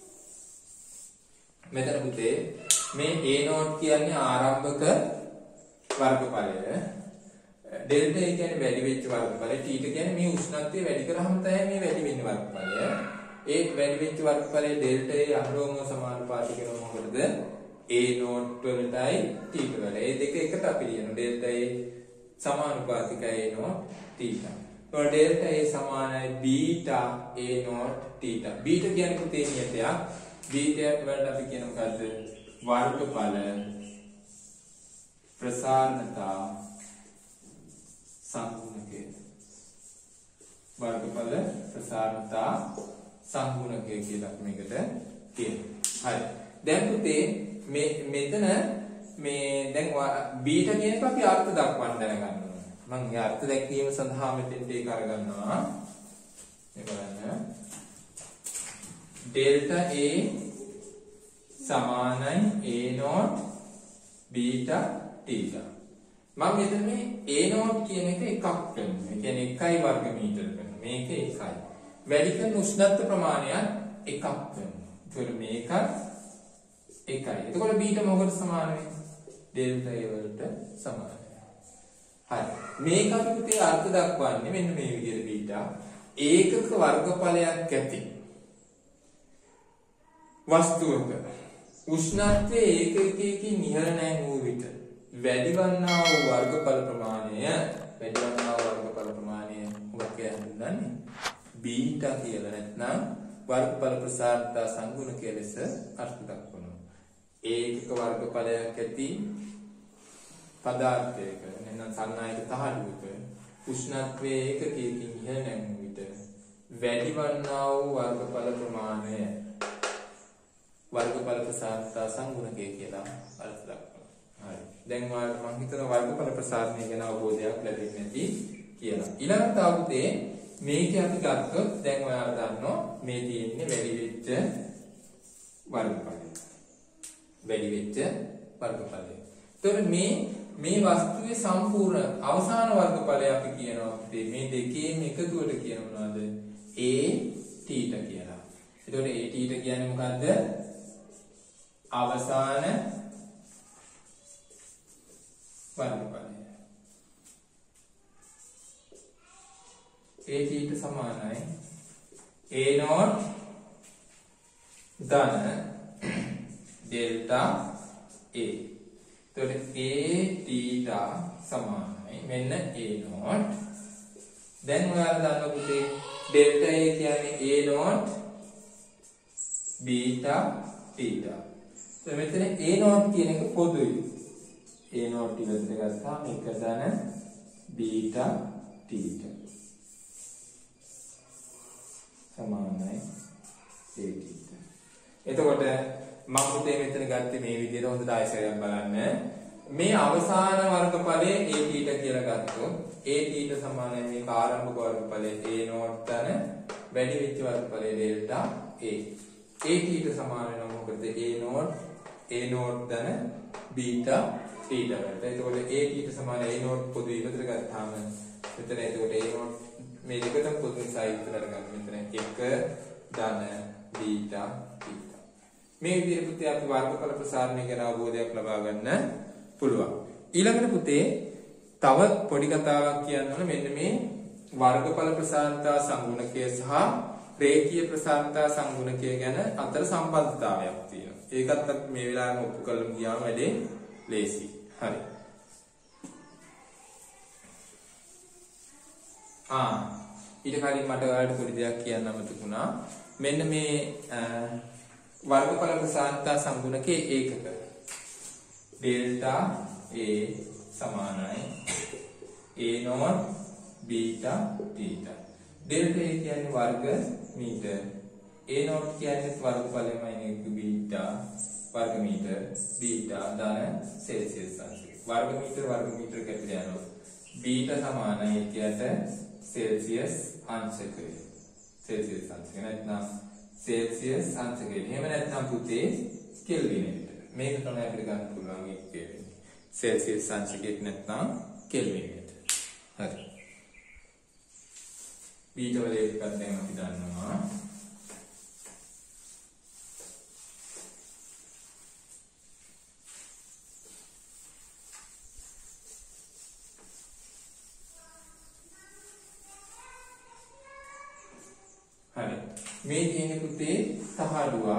මෙතන පුතේ මේ A0 කියන්නේ ආරම්භක වර්ගඵලය. ඩෙල්ටා A කියන්නේ වැඩි වෙච්ච වර්ගඵලය. θ කියන්නේ මේ උෂ්ණත්වය වැඩි කරාම තමයි මේ වැඩි වෙන්නේ වර්ගඵලය. ඒ වැඩි වෙච්ච වර්ගඵලයේ ඩෙල්ටා A අනුලෝමව සමානුපාතික වෙනවා මොකටද? A0 වලටයි θ වල. ඒ දෙක එකට අපි ලියනවා. ඩෙල්ටා A සමානුපාතිකයි A0 θ. તો ඩෙල්ටා A සමානයි බීටා A0 θ. බීටා කියන්නේ පුතේ නියතයක්. බීටා වලට අපි කියන මොකද්ද? වර්ගඵල ප්‍රසාරණතා සංගුණකය. වර්ගඵල ප්‍රසාරණතා සංගුණකය කියලා මේකට කියනවා. හරි. දැන් පුතේ මෙතන මේ දැන් බීටා කියන එක අපි අර්ථ දක්වන්න දැනගන්න ඕනේ. මම ඒ අර්ථ දැක්වීම සඳහා මෙතෙන්ට ඒක අරගන්නවා. මේ බලන්න. ඩෙල්ටා A සමානයි A නෝට් බීටා තීටා. මම මෙතන මේ A නෝට් කියන එක එකක් කරනවා. ඒ කියන්නේ 1 වර්ග මීටර කරනවා. මේක 1යි. වැඩි කරන උෂ්ණත්ව ප්‍රමාණයත් එකක් කරනවා. ඒතකොට මේක 1යි. එතකොට බීටා මොකට සමාන වෙන්නේ? ඩෙල්ටා A වලට සමානයි. හරි. මේක අපි පුතේ අර්ථ දක්වන්නේ මෙන්න මේ විදිහට බීටා ඒකක වර්ගඵලයක් ඇති වස්තුවක උෂ්ණත්වයේ ඒකකයකින් ඉහළ නැං වූ විට වැඩිවන්නා වූ වර්ගඵල ප්‍රමාණය මොකක්ද හඳුන්වන්නේ? බීටා කියලා නැත්නම් වර්ගඵල ප්‍රසාරතා සංගුණකය ලෙස අර්ථ දක්වනවා. ඒකක වර්ගඵලයක් ඇති පදාර්ථයක නැත්නම් සන්නායක තහඩුවක උෂ්ණත්වයේ ඒකකයකින් ඉහළ නැං වූ විට වැඩිවන්නා වූ වර්ගඵල ප්‍රමාණය වර්ගඵල ප්‍රසාරතා සංගුණකය කියලා අර්ථ දක්වනවා. හරි. දැන් ඔයාලට මම හිතනවා වර්ගඵල ප්‍රසාරණය ගැන අවබෝධයක් ලැබෙන්නේ නැති කියලා. ඊළඟට ආපුතේ මේකේ අපි ගත්තොත් දැන් ඔයාලා දන්නවා මේ තියෙන්නේ වැඩි වෙච්ච වර්ගඵලය. වැඩි වෙච්ච වර්ගඵලය. එතකොට මේ වස්තුවේ සම්පූර්ණ අවසාන වර්ගඵලය අපි කියනවා මේ දෙකේම එකතුවට කියන මොනවද? A θ කියලා. එතකොට A θ කියන්නේ මොකද්ද? අවසාන වර්ගඵලය. A θ සමානයි A නෝට් ධන ඩෙල්ටා A. එතකොට A θ සමානයි මෙන්න A නෝට්. දැන් ඔයාලා දන්නවා පුතේ ඩෙල්ටා A කියන්නේ A නෝට් බීටා තීටා. මෙතන A නෝට් කියන එක පොදුයි. A නෝට් ඉවතට ගත්තාම එක ධන බීටා තීටා සමානයි A තීටා. එතකොට මම පුතේ මෙතන ගත්තේ මේ විදිහට හොඳට ආයෙසරයක් බලන්න. මේ අවසාන වර්ගඵලය A තීටා කියලා ගත්තොත් A තීටා සමානයි මේ ආරම්භක වර්ගඵලය A නෝට් ධන වැඩි වෙච්ච වර්ගඵලය ඩෙල්ටා A. A θ සමාන වෙනවා මොකද A නෝට් ධන බීටා තීටා වලට. එතකොට A θ සමාන A නෝට් පොදු ඉවතට ගත්තාම මෙතන එතකොට A නෝට් මේ දෙකටම පොදු නිසා ඉවතට ගන්න මෙතන 1 ධන බීටා තීටා. මේ විදිහට පුතේ අපි වර්ගඵල ප්‍රසාරණය ගැන අවබෝධයක් ලබා ගන්න පුළුවන්. ඊළඟට පුතේ තව පොඩි කතාවක් කියන්න ඕන මෙන්න මේ වර්ගඵල ප්‍රසාරණතා සංගුණකය සහ රේඛීය ප්‍රසාරණතා සංගුණකය ගැන අතර සම්බන්ධතාවයක් තියෙනවා. ඒකත් අපි මේ වෙලාවෙම ඔප්පු කරලා ගියාම වැඩේ ලේසි. හරි. ඊට කලින් මට ඔයාලට පොඩි දෙයක් කියන්න අමතක වුණා. මෙන්න මේ වර්ගඵල ප්‍රසාරණතා සංගුණකයේ ඒකක ඩෙල්ටා A සමානයි A nought beta theta. Delta A කියන්නේ වර්ග මීටර. A නෝට් කියන්නේ වර්ගඵලයමයි බීටා වර්ග මීටර බීටා ධන සෙල්සියස් අංශය. වර්ග මීටර කැපිලා යනවා. බීටා සමානයි ඒකට සෙල්සියස් අංශකය. සෙල්සියස් අංශකය නැත්නම් සෙල්සියස් අංශකය. එහෙම නැත්නම් පුතේ කෙල්විනේට. මේක තමයි අපිට ගන්න පුළුවන් එක්කේ. සෙල්සියස් අංශකයට නැත්නම් කෙල්විනේට. හරි. බීටා වල එකක් දැන් අපි දන්නවා. හරි. මේ තියෙන පුතේ තහඩුව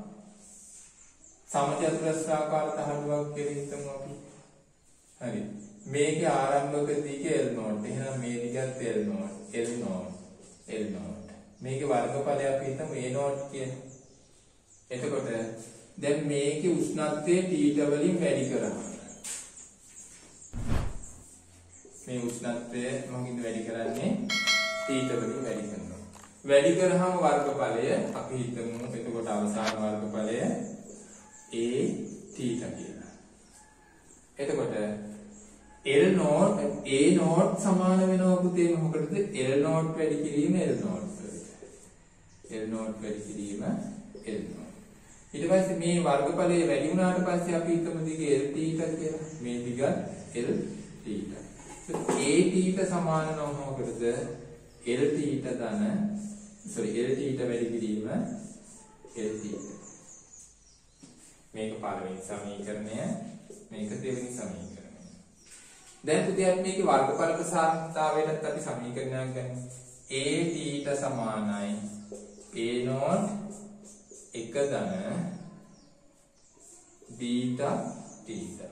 සමචතුරස්‍රාකාර තහඩුවක් කියලා හිතමු අපි. හරි. මේකේ ආරම්භක දිග L නෝට්. එහෙනම් මේ දිගත් L නෝට්. L nought. මේකේ වර්ගඵලය අපි හිතමු A නෝට් කියන්නේ. එතකොට දැන් මේකේ උෂ්ණත්වය T වලින් වැඩි කරනවා. මේ උෂ්ණත්වය මොකකින්ද වැඩි කරන්නේ? T වලින් වැඩි කරනවා. වැඩි කරාම වර්ගඵලය අපි හිතමු එතකොට අවසාන වර්ගඵලය A θ කියලා. එතකොට L නෝට් A නෝට් සමාන වෙනවා පුතේ මොකටද? L නෝට් වැඩි කිරීම L නෝට්. L නෝට් වැඩි කිරීම L නෝට්. ඊට පස්සේ මේ වර්ගඵලයේ වැඩි වුණාට පස්සේ අපි හිතමු දිග L θ කියලා. මේ දිග L θ. A θ සමාන මොකටද? L θ ධන L θ වැඩි කිරීම L θ. මේක පළවෙනි සමීකරණය, මේක දෙවෙනි සමීකරණය. දැන් පුතේ අපි මේකේ වර්ගඵල ප්‍රසාරතාවයටත් අපි සමීකරණයක් ගන්න. A θ සමානයි A නෝට් 1 ධන බීටා θ.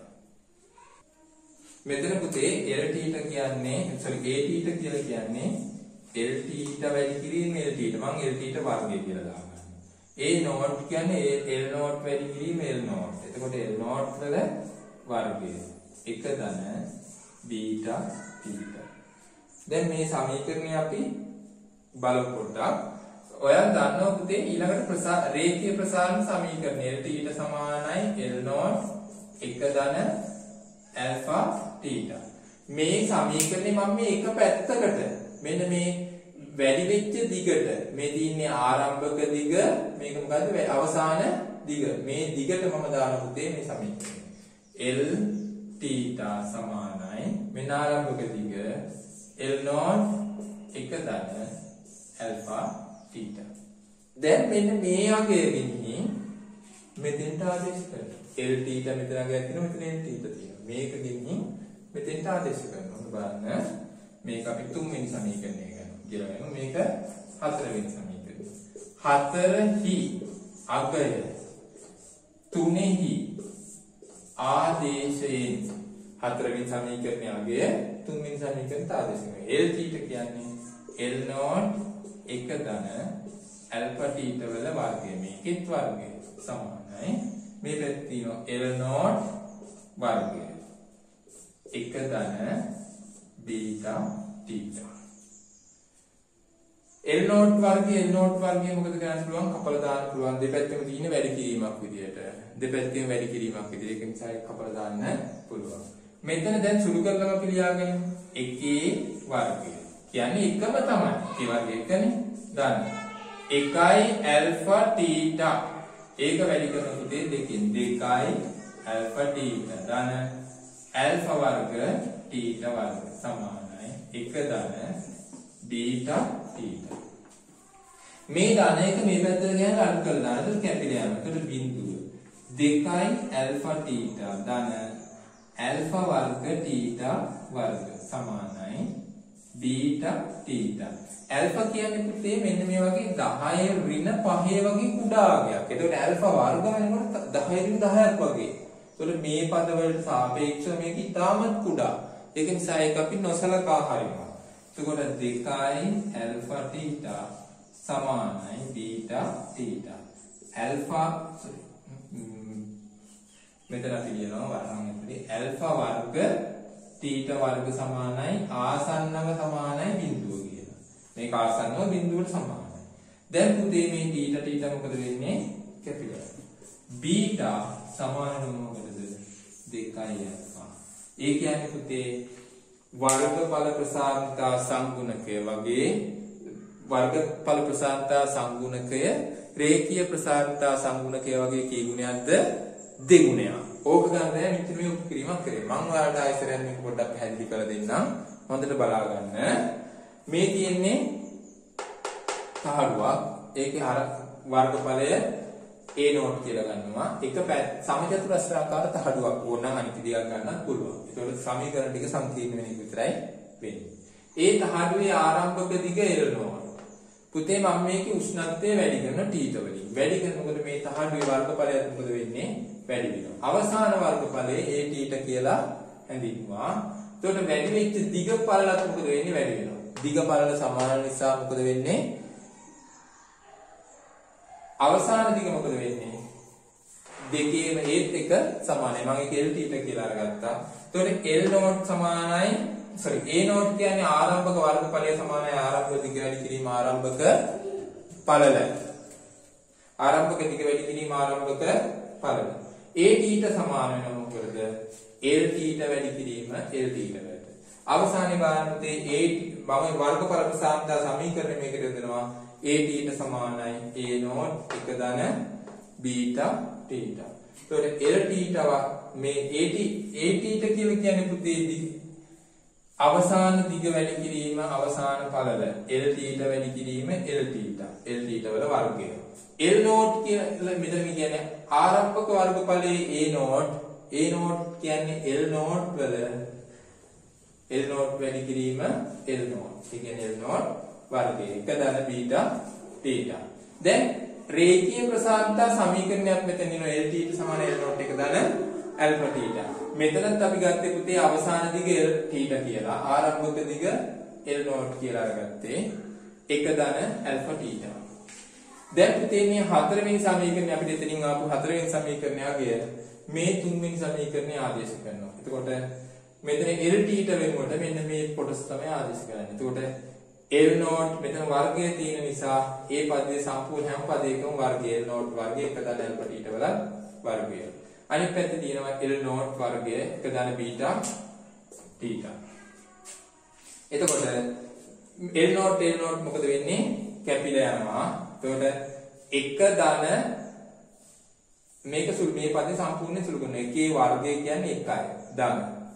මෙතන පුතේ L θ කියන්නේ A θ කියලා කියන්නේ L θ වැඩි කිරීම L θ. මම L θ වර්ගය කියලා දාගන්නවා. A නෝට් කියන්නේ L නෝට් වැඩි කිරීම L නෝට්. එතකොට L නෝට් වල වර්ගය 1 ධන බීටා θ. දැන් මේ සමීකරණය අපි බලමු පොඩ්ඩක්. ඔයන් දන්නවා පුතේ ඊළඟට රේඛීය ප්‍රසාරණ සමීකරණය L θ සමානයි L නෝට් 1 ධන ඇල්ෆා θ. මේ සමීකරණේ මම මේ එක පැත්තකට මෙන්න මේ වැඩි වෙච්ච දිගට මේ තියෙන්නේ ආරම්භක දිග, මේක මොකද්ද අවසාන දිග. මේ දිගට මම දාන පුතේ මේ සමීකරණය L θ සමානයි මෙන්න ආරම්භක දිග L නෝට් 1 ධන ඇල්ෆා θ. දැන් මෙන්න මේ අගය ගිහින් මෙතෙන්ට ආදේශ කරනවා. L θ මෙතන අගයක් තියෙනවා, මෙතන L θ තියෙනවා. මේක ගිහින් මෙතෙන්ට ආදේශ කරනවා. බලන්න මේක අපි තුන්වෙනි සමීකරණය ගන්නවා. කියලා වෙනවා. මේක හතරවෙනි සමීකරණය. හතරෙහි අගය තුනෙහි ආදේශයෙන් හතරවෙනි සමීකරණයේ අගය තුන්වෙනි සමීකරණයට ආදේශ කරනවා. L θ කියන්නේ L නෝට් 1 ධන ඇල්ෆා θ වල වර්ගය. මේකෙත් වර්ගය සමානයි. මේ පැත්තේ තියෙනවා L නෝට් වර්ගය 1 ධන බීටා θ. L නෝට් වර්ගය මොකද කරන්න පුළුවන්? කපලා දාන්න පුළුවන්. දෙපැත්තෙම තියෙන වැඩි කිරීමක් විදියට. දෙපැත්තෙම වැඩි කිරීමක් විදියට. ඒක නිසා ඒක කපලා දාන්න පුළුවන්. මෙතන දැන් සුළු කරලා අපි ලියාගෙන එකේ වර්ගය කියන්නේ එකම තමයි. ඒ වර්ගය එකනේ. දන්න. 1 ඇල්ෆා θ. ඒක වැඩි කරන පුතේ දෙකෙන් 2 ඇල්ෆා θ ධන ඇල්ෆා වර්ග θ වර්ග සමානයි 1 ධන බීටා θ. මේ ධන එක මේ පැත්තට ගියාම අඩු කරලා දාන්න කැපිලා යනවා. ඒකට බිඳුව 2 ඇල්ෆා θ ධන ඇල්ෆා වර්ග θ වර්ග සමානයි බීටා θ. ඇල්ෆා කියන්නේ පුතේ මෙන්න මේ වගේ 10 ඍණ 5 වගේ කුඩා අගයක්. ඒකට ඇල්ෆා වර්ග වෙනකොට 10 ඍණ 10ක් වගේ. ඒතකොට මේ පද වලට සාපේක්ෂව මේක ඉතාමත් කුඩා. ඒක නිසා ඒක අපි නොසලකා හරිනවා. එතකොට 2 ඇල්ෆා θ සමානයි බීටා θ. ඇල්ෆා මෙතන අපි කියනවා වරහන් ඇතුලේ ඇල්ෆා වර්ග θ වර්ග සමානයි ආසන්නව සමානයි බිඳුව කියලා. මේක ආසන්නව බිඳුවට සමානයි. දැන් පුතේ මේ θ මොකද වෙන්නේ? කැපිලා. බීටා සමාන මොකටද? 2 ඇල්ෆා. ඒ කියන්නේ පුතේ වර්ගඵල ප්‍රසාරණතා සංගුණකය වගේ වර්ගඵල ප්‍රසාරණතා සංගුණකය රේඛීය ප්‍රසාරණතා සංගුණකය වගේ කී ගුණයක්ද? දෙගුණයක්. ඕක ගන්න බෑ මෙතන මේ උපකිරීමක් කරේ. මම ඔයාලට ආයෙත් මේක පොඩ්ඩක් පැහැදිලි කරලා දෙන්නම්. හොඳට බලා ගන්න. මේ තියෙන්නේ තහඩුවක්. ඒකේ අර වර්ගඵලය A නෝට් කියලා ගන්නවා. එක සමචතුරස්‍රාකාර තහඩුවක් ඕනනම් අනිත් දිගක් ගන්නත් පුළුවන්. ඒතකොට සමීකරණ ටික සංකීර්ණ වෙන එක විතරයි වෙන්නේ. ඒ තහඩුවේ ආරම්භක දිග L නෝට්. පුතේ මම මේකේ උෂ්ණත්වය වැඩි කරන θ වලින්. වැඩි කරනකොට මේ තහඩුවේ වර්ගඵලයත් මොකද වෙන්නේ? වැඩි වෙනවා. අවසාන වර්ගඵලයේ A θ කියලා හැඳින්වුවා. එතකොට වැඩි වෙච්ච දිග පළලත් මොකද වෙන්නේ? වැඩි වෙනවා. දිග පළල සමාන නිසා මොකද වෙන්නේ? අවසාන දිග මොකද වෙන්නේ? දෙකේම ඒත් එක සමානයි. මම ඒක L θ කියලා අරගත්තා. එතකොට L නෝට් සමානයි A නෝට් කියන්නේ ආරම්භක වර්ගඵලය සමානයි ආරම්භක දිග වැඩි කිරීම ආරම්භක පළල. ආරම්භක දිග වැඩි කිරීම ආරම්භක පළල. A θ සමාන වෙනවා මොකද? L θ වැඩි කිරීම L θ වලට. අවසානයේ බලන්නතේ A මම වර්ගඵල ප්‍රසාරණතා සමීකරණය මේකට යොදනවා. A θ සමානයි A නෝට් 1 ධන බීටා තීටා. එතකොට L තීටා මේ AT කියලා කියන්නේ පුතේ අවසාන දිග වැඩි කිරීම අවසාන පළල L තීටා වැඩි කිරීම L තීටා වල වර්ගය. L නෝට් කියලා මෙතන කියන්නේ ආරම්භක වර්ගඵලයේ A නෝට් කියන්නේ L නෝට් වල L නෝට් වැඩි කිරීම L නෝට්. ඒ කියන්නේ L නෝට් වර්ගය 1 ධන බීටා තීටා. දැන් රේඛීය ප්‍රසාරණතා සමීකරණයක් මෙතන එනවා L තීටා සමාන L නෝට් 1 ධන ඇල්ෆා තීටා. මෙතනත් අපි ගත්තේ පුතේ අවසාන දිග L තීටා කියලා. ආරම්භක දිග L නෝට් කියලා අරගත්තේ 1 ධන ඇල්ෆා තීටා. දැන් පුතේ මේ හතරවෙනි සමීකරණය අපිට එතනින් ආපු හතරවෙනි සමීකරණය ආගිය මේ තුන්වෙනි සමීකරණය ආදේශ කරනවා. එතකොට මෙතන L තීටා වෙනුවට මෙන්න මේ කොටස තමයි ආදේශ කරන්නේ. එතකොට L නෝට් මෙතන වර්ගය තියෙන නිසා ඒ පදයේ සම්පූර්ණ හැම පදයකම වර්ගය L නෝට් වර්ගය 1 ධන ඇල්ෆා තීටා වල වර්ගය. අනිත් පැත්තේ තියෙනවා L නෝට් වර්ගය 1 ධන බීටා තීටා. එතකොට L නෝට් මොකද වෙන්නේ? කැපිලා යනවා. එතකොට 1 ධන මේක සුළු මේ පදේ සම්පූර්ණ සුළු කරනවා. එකේ වර්ගය කියන්නේ 1යි. ධන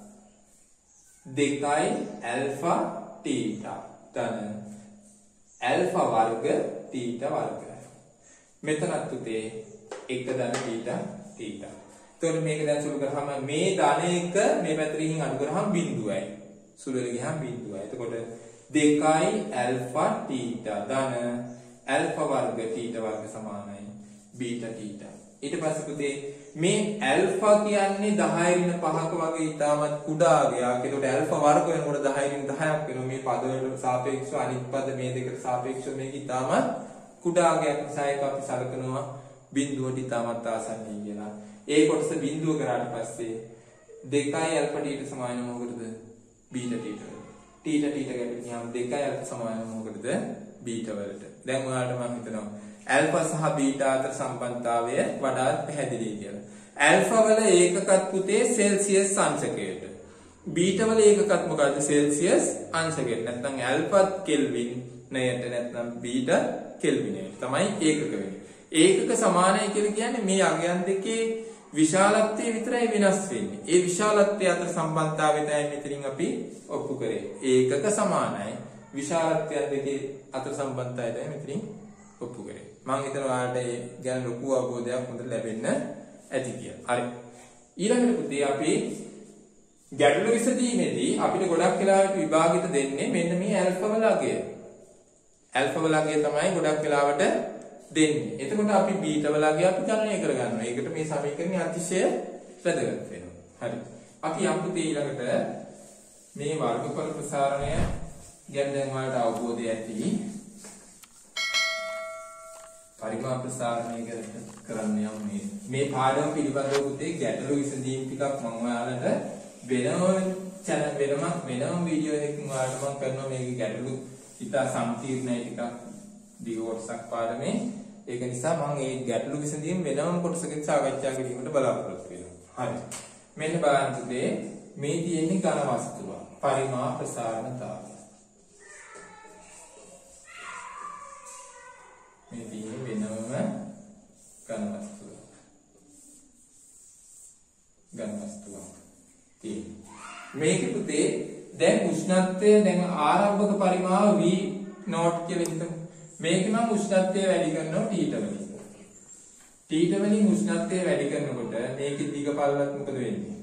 2යි ඇල්ෆා තීටා. ධන ඇල්ෆා වර්ග තීටා වර්ග. මෙතනත් උතේ 1 ධන බීටා තීටා. එතකොට මේක දැන් සුළු කරාම මේ ධන එක මේ පැත්තකින් අඩු කරාම බිඳුවයි. සුළු වෙලා ගියාම බිඳුවයි. එතකොට 2යි ඇල්ෆා තීටා ධන ඇල්ෆා වර්ග තීටා වර්ග සමානයි බීටා තීටා. ඊට පස්සේ පුතේ මේ ඇල්ෆා කියන්නේ 10^5ක වගේ ඊටමත් කුඩා ගයක්. ඒකට ඇල්ෆා වර්ග වෙනකොට 10^10ක් වෙනවා. මේ පද වලට සාපේක්ෂව අනිත් පද මේ දෙකට සාපේක්ෂව මේක ඊටමත් කුඩා ගයක් නිසා ඒක අපි සලකනවා බිඳුවට ඊටමත් ආසන්නයි කියලා. ඒ කොටස බිඳුව කරාට පස්සේ 2යි ඇල්ෆා තීටා සමාන මොකටද? Beta theta. තීටා ගැටෙන ගියාම 2යි ඇල්ෆා සමාන මොකටද? බීටා වලට. දැන් ඔයාලට මම හිතනවා ඇල්ෆා සහ බීටා අතර සම්බන්ධතාවය වඩාත් පැහැදිලි කියලා. ඇල්ෆා වල ඒකකත් පුතේ සෙල්සියස් අංශකයට. බීටා වල ඒකකත් මොකද්ද? සෙල්සියස් අංශකයට. නැත්නම් ඇල්ෆාත් කෙල්වින් ණයට නැත්නම් බීටා කෙල්විනයට තමයි ඒකක වෙන්නේ. ඒකක සමානයි කියලා කියන්නේ මේ අගයන් දෙකේ විශාලත්වය විතරයි වෙනස් වෙන්නේ. ඒ විශාලත්වය අතර සම්බන්ධතාවය තමයි මෙතනින් අපි ඔප්පු කරේ. ඒකක සමානයි විශාලත්වය දෙකේ අතර සම්බන්ධතාවය තමයි මෙතනින් ඔප්පු කරේ. මම හිතනවා ඔයාලට ඒ ගැන ලොකු අවබෝධයක් හොඳට ලැබෙන්න ඇති කියලා. හරි. ඊළඟට පුතේ අපි ගැටළු විසඳීමේදී අපිට ගොඩක් වෙලාවට විභාගෙට දෙන්නේ මෙන්න මේ ඇල්ෆා වල අගය. ඇල්ෆා වල අගය තමයි ගොඩක් වෙලාවට දෙන්නේ. එතකොට අපි බීටා වල අගය අපි ගණනය කරගන්නවා. ඒකට මේ සමීකරණය අතිශය වැදගත් වෙනවා. හරි. අපි යම් පුතේ ඊළඟට මේ වර්ගඵල ප්‍රසාරණය ගැන දැන් ඔයාලට අවබෝධය ඇති. පරිමාණ ප්‍රසාරණය කරන්න යමු මේ පාඩම පිළිබඳව පුතේ ගැටළු විසඳීම් ටිකක් මම ඔයාලට වෙනම වීඩියෝ එකකින් ඔයාලට මම කරනවා මේකේ ගැටළු ඉතා සංකීර්ණයි ටිකක් දිග කොටසක් පාඩමේ. ඒක නිසා මම මේ ගැටළු විසඳීම් වෙනම කොටසකින් සාකච්ඡා කිරීමට බලාපොරොත්තු වෙනවා. හරි. මෙන්න බලන්න පුතේ මේ තියෙන්නේ ඝන වස්තුව. පරිමාණ ප්‍රසාරණතාවය. මේ තියෙන්නේ වෙනම ඝන වස්තුවක්. මේකේ පුතේ දැන් උෂ්ණත්වය දැන් ආරම්භක පරිමාව V නෝට් කියලා හිතමු. මේකේ මම උෂ්ණත්වය වැඩි කරනවා තීටා වලින්. තීටා වලින් උෂ්ණත්වය වැඩි කරනකොට මේකේ දිග පළලත් මොකද වෙන්නේ?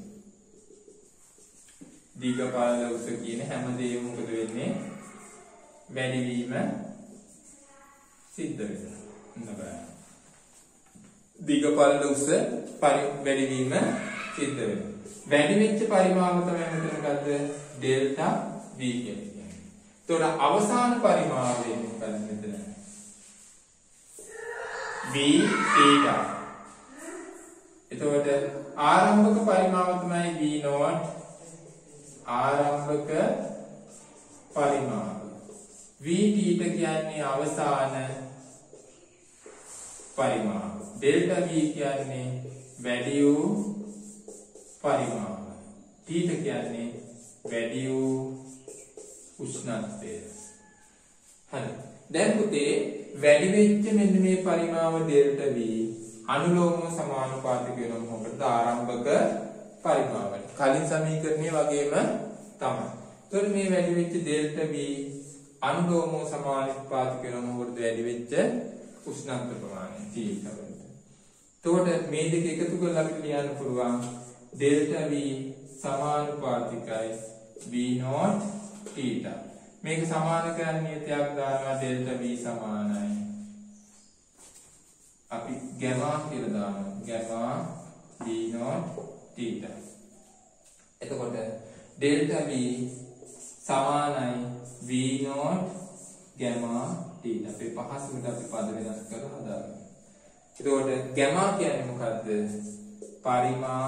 දිග පළල උස කියන හැමදේම මොකද වෙන්නේ? වැඩි වීම සිද්ධ වෙනවා. නබා. දිග පළල උස වැඩි වීම සිද්ධ වෙනවා. වැඩි වෙච්ච පරිමාව තමයි මෙතන ගත්ත ඩෙල්ටා V කියන්නේ. එතකොට අවසාන පරිමාවය මොකක්ද මෙතන? V theta. එතකොට ආරම්භක පරිමාව තමයි V naught. ආරම්භක පරිමාව. V theta කියන්නේ අවසාන පරිමාව. ඩෙල්ටා V කියන්නේ වැඩි වූ පරිමාව. theta කියන්නේ වැඩි වූ උෂ්ණත්වය. හරි. දැන් පුතේ වැඩි වෙච්ච මෙන්න මේ පරිමාව ඩෙල්ටා V අනුලෝම සමානුපාතික වෙනවා මොකද ආරම්භක පරිමාවට. කලින් සමීකරණය වගේම තමයි. එතකොට මේ වැඩි වෙච්ච ඩෙල්ටා V අනුලෝම සමානුපාතික වෙනවා මොකද වැඩි වෙච්ච උෂ්ණත්ව ප්‍රමාණය තීටා වලට. එතකොට මේ දෙක එකතු කරලා අපිට ලියන්න පුළුවන් ඩෙල්ටා V සමානුපාතිකයි V not theta. මේක සමාන කරන්න නියතයක් දානවා ඩෙල්ටා V සමානයි. අපි ගැමා කියලා දානවා. Gamma V not theta. එතකොට ඩෙල්ටා V සමානයි V not ගැමා theta. අපි පහසුවට අපි පද වෙනස් කරලා හදාගන්න. එතකොට ගැමා කියන්නේ මොකද්ද? පරිමා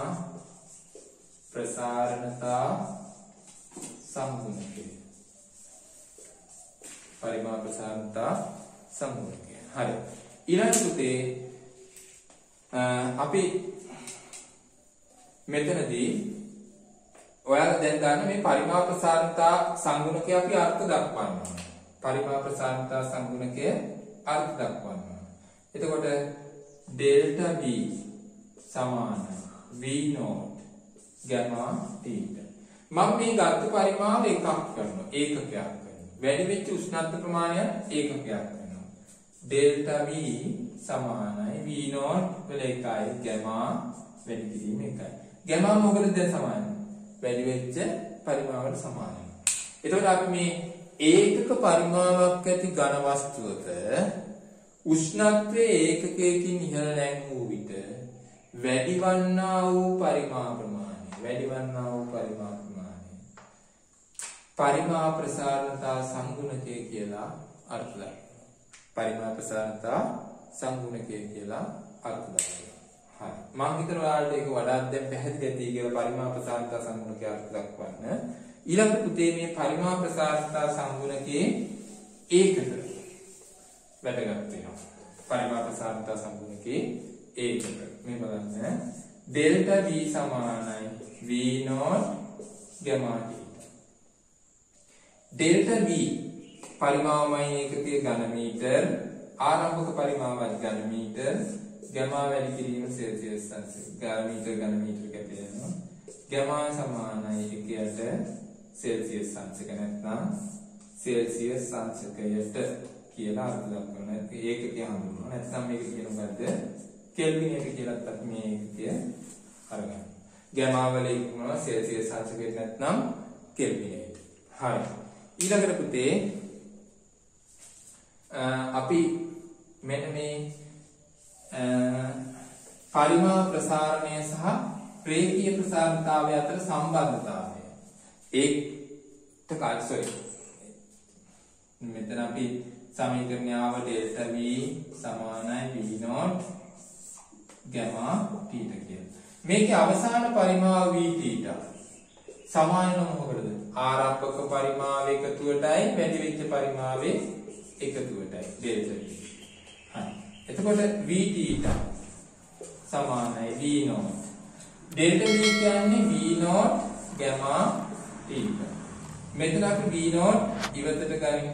ප්‍රසාරණතා සම්ගුණකය. පරිමා ප්‍රසාරණතා සම්ගුණකය. හරි. ඊළඟ පුතේ අපි මෙතනදී ඔයාලා දැන් ගන්න මේ පරිමා ප්‍රසාරණතා සංගුණකය අපි අර්ථ දක්වනවා. පරිමා ප්‍රසාරණතා සංගුණකය අර්ථ දක්වනවා. එතකොට ඩෙල්ටා V සමාන V not ගැමා theta. මම මේ ගත්ත පරිමාව එකක් කරනවා. ඒකකයක් කරනවා. වැඩි වෙච්ච උෂ්ණත්ව ප්‍රමාණය ඒකකයක් වෙනවා. ඩෙල්ටා V සමානයි V not වල එකයි ගැමා වැඩි කිරීම එකයි. ගැමා මොකද දැන් සමානයි? වැඩි වෙච්ච පරිමාවට සමානයි. එතකොට අපි මේ ඒකක පරිමාවක් ඇති ඝන වස්තුවක උෂ්ණත්වයේ ඒකකයකින් ඉහළ නැංවූ විට වැඩිවන්නා වූ පරිමා ප්‍රමාණය පරිමා ප්‍රසාරණතා සංගුණකය කියලා අර්ථ දක්වනවා. පරිමා ප්‍රසාරණතා සංගුණකය කියලා අර්ථ දක්වනවා. හරි. මම හිතනවා ඔයාලට ඒක වඩාත් දැන් පැහැදිලි ඇති කියලා පරිමා ප්‍රසාරණතා සංගුණකය අර්ථ දක්වන්න. ඊළඟ පුතේ මේ පරිමා ප්‍රසාරණතා සංගුණකයේ ඒකක වැදගත් වෙනවා. පරිමා ප්‍රසාරණතා සංගුණකයේ ඒකක මේ බලන්න ඩෙල්ටා V සමානයි V not gamma theta. Delta V පරිමාවමයි ඒකකයේ ඝන මීටර, ආරම්භක පරිමාවයි ඝන මීටර, ගැමා වැඩි කිරීම සෙල්සියස් සංඛ්‍යාව ඝන මීටර කැපෙනවා. ගැමා සමානයි 1ට සෙල්සියස් සංඛ්‍යාව නැත්නම් සෙල්සියස් සංඛ්‍යාවට කියලා අර්ථ දක්වනවා. ඒකකය හඳුන්වනවා. නැත්නම් මේක කියන මොකද්ද? කෙල්වින් කියලාත් අපි මේ ඒකකය අරගන්න. ගැමා වල ඉක්මනවා සෙල්සියස් සංඛ්‍යාවට නැත්නම් කෙල්වින්. හරි. ඊළඟට පුතේ අපි මෙන්න මේ පරිමා ප්‍රසාරණය සහ රේඛීය ප්‍රසාරණතාවය අතර සම්බන්ධතාවය මෙතන අපි සමීකරණය ආව ඩෙල්ටා V සමානයි V not ගැමා theta කියලා. මේකේ අවසාන පරිමාව V theta සමාන මොකටද? ආරම්භක පරිමාව එකතුවටයි වැඩි වෙච්ච පරිමාවේ එකතුවටයි ඩෙල්ටා V. හරි. එතකොට V theta සමානයි V not. ඩෙල්ටා V කියන්නේ V not ගැමා theta. මෙතන අපි V not ඉවතට ගනිමු.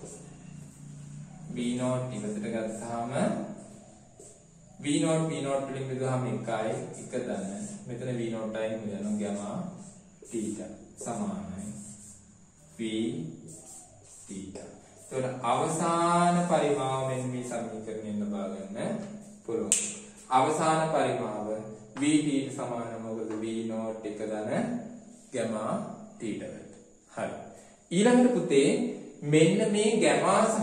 V not ඉවතට ගත්තාම V not වලින් බෙදුවාම එකයි එක දන්න. මෙතන V not අයින් වෙනවා ගැමා theta සමානයි V theta. එතකොට අවසාන පරිමාව මෙන්න මේ සමීකරණයෙන් ලබා ගන්න පුළුවන්. අවසාන පරිමාව V theta සමාන මොකද? V not එක දන ගැමා theta වලට. හරි. ඊළඟට පුතේ මෙන්න මේ ගැමා සහ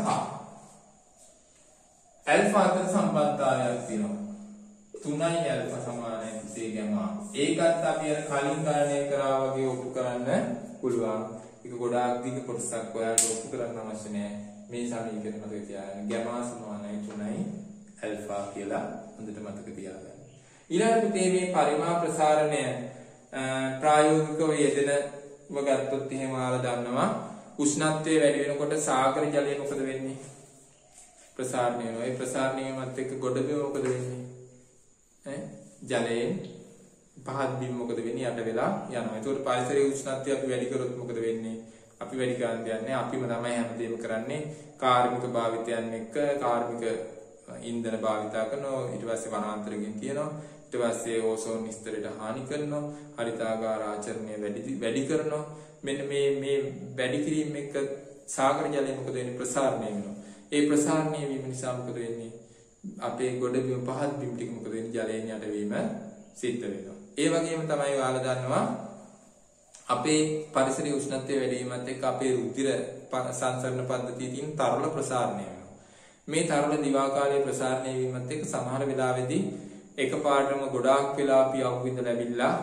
ඇල්ෆා අතර සම්බන්ධතාවයක් තියෙනවා. 3යි ඇල්ෆා සමානයි පුතේ ගැමා. ඒකත් අපි අර කලින් ගණනය කරා වගේ ඔප්පු කරන්න පුළුවන්. ඒක ගොඩාක් දිග කොටසක් ඔයාලට ඔප්පු කරන්න අවශ්‍ය නැහැ. මේ සමීකරණ මතක තියාගන්න. ගැමා සමානයි 3යි ඇල්ෆා කියලා හොඳට මතක තියාගන්න. ඊළඟ පුතේ මේ පරිමා ප්‍රසාරණය ප්‍රායෝගිකව යෙදෙනව ගත්තොත් එහෙම ආලා දන්නවා. උෂ්ණත්වය වැඩි වෙනකොට සාගර ජලය මොකද වෙන්නේ? ප්‍රසාරණය වෙනවා. ඒ ප්‍රසාරණයමත් එක්ක ගොඩබිම මොකද වෙන්නේ? ජලයෙන් පහත් බිම මොකද වෙන්නේ? යට වෙලා යනවා. ඒතකොට පරිසරයේ උෂ්ණත්වය අපි වැඩි කරොත් මොකද වෙන්නේ? අපි වැඩි ගන්න යන්නේ අපිම තමයි හැමදේම කරන්නේ කාර්මික භාවිතයන් එක්ක කාර්මික ඉන්ධන භාවිතා කරනවා, ඊට පස්සේ වනාන්තරයෙන් තියනවා, ඊට පස්සේ ඕසෝන් ස්තරයට හානි කරනවා, හරිතාගාර ආචරණය වැඩි කරනවා. මෙන්න මේ වැඩි කිරීම එක්ක සාගර ජලය මොකද වෙන්නේ? ප්‍රසාරණය වෙනවා. ඒ ප්‍රසාරණය වීම නිසා මොකද වෙන්නේ? අපේ ගොඩබිම පහත් බිම් ටික මොකද වෙන්නේ? ජලයෙන් යටවීම සිද්ධ වෙනවා. ඒ වගේම තමයි ඔයාලා දන්නවා අපේ පරිසරයේ උෂ්ණත්වය වැඩි වීමත් එක්ක අපේ රුධිර සංසරණ පද්ධතියේ තියෙන තරල ප්‍රසාරණය වෙනවා. මේ තරල දිවා කාලයේ ප්‍රසාරණය වීමත් එක්ක සමහර වෙලාවෙදී එකපාරටම ගොඩාක් වෙලා අපි අවුවින්ද ලැබිලා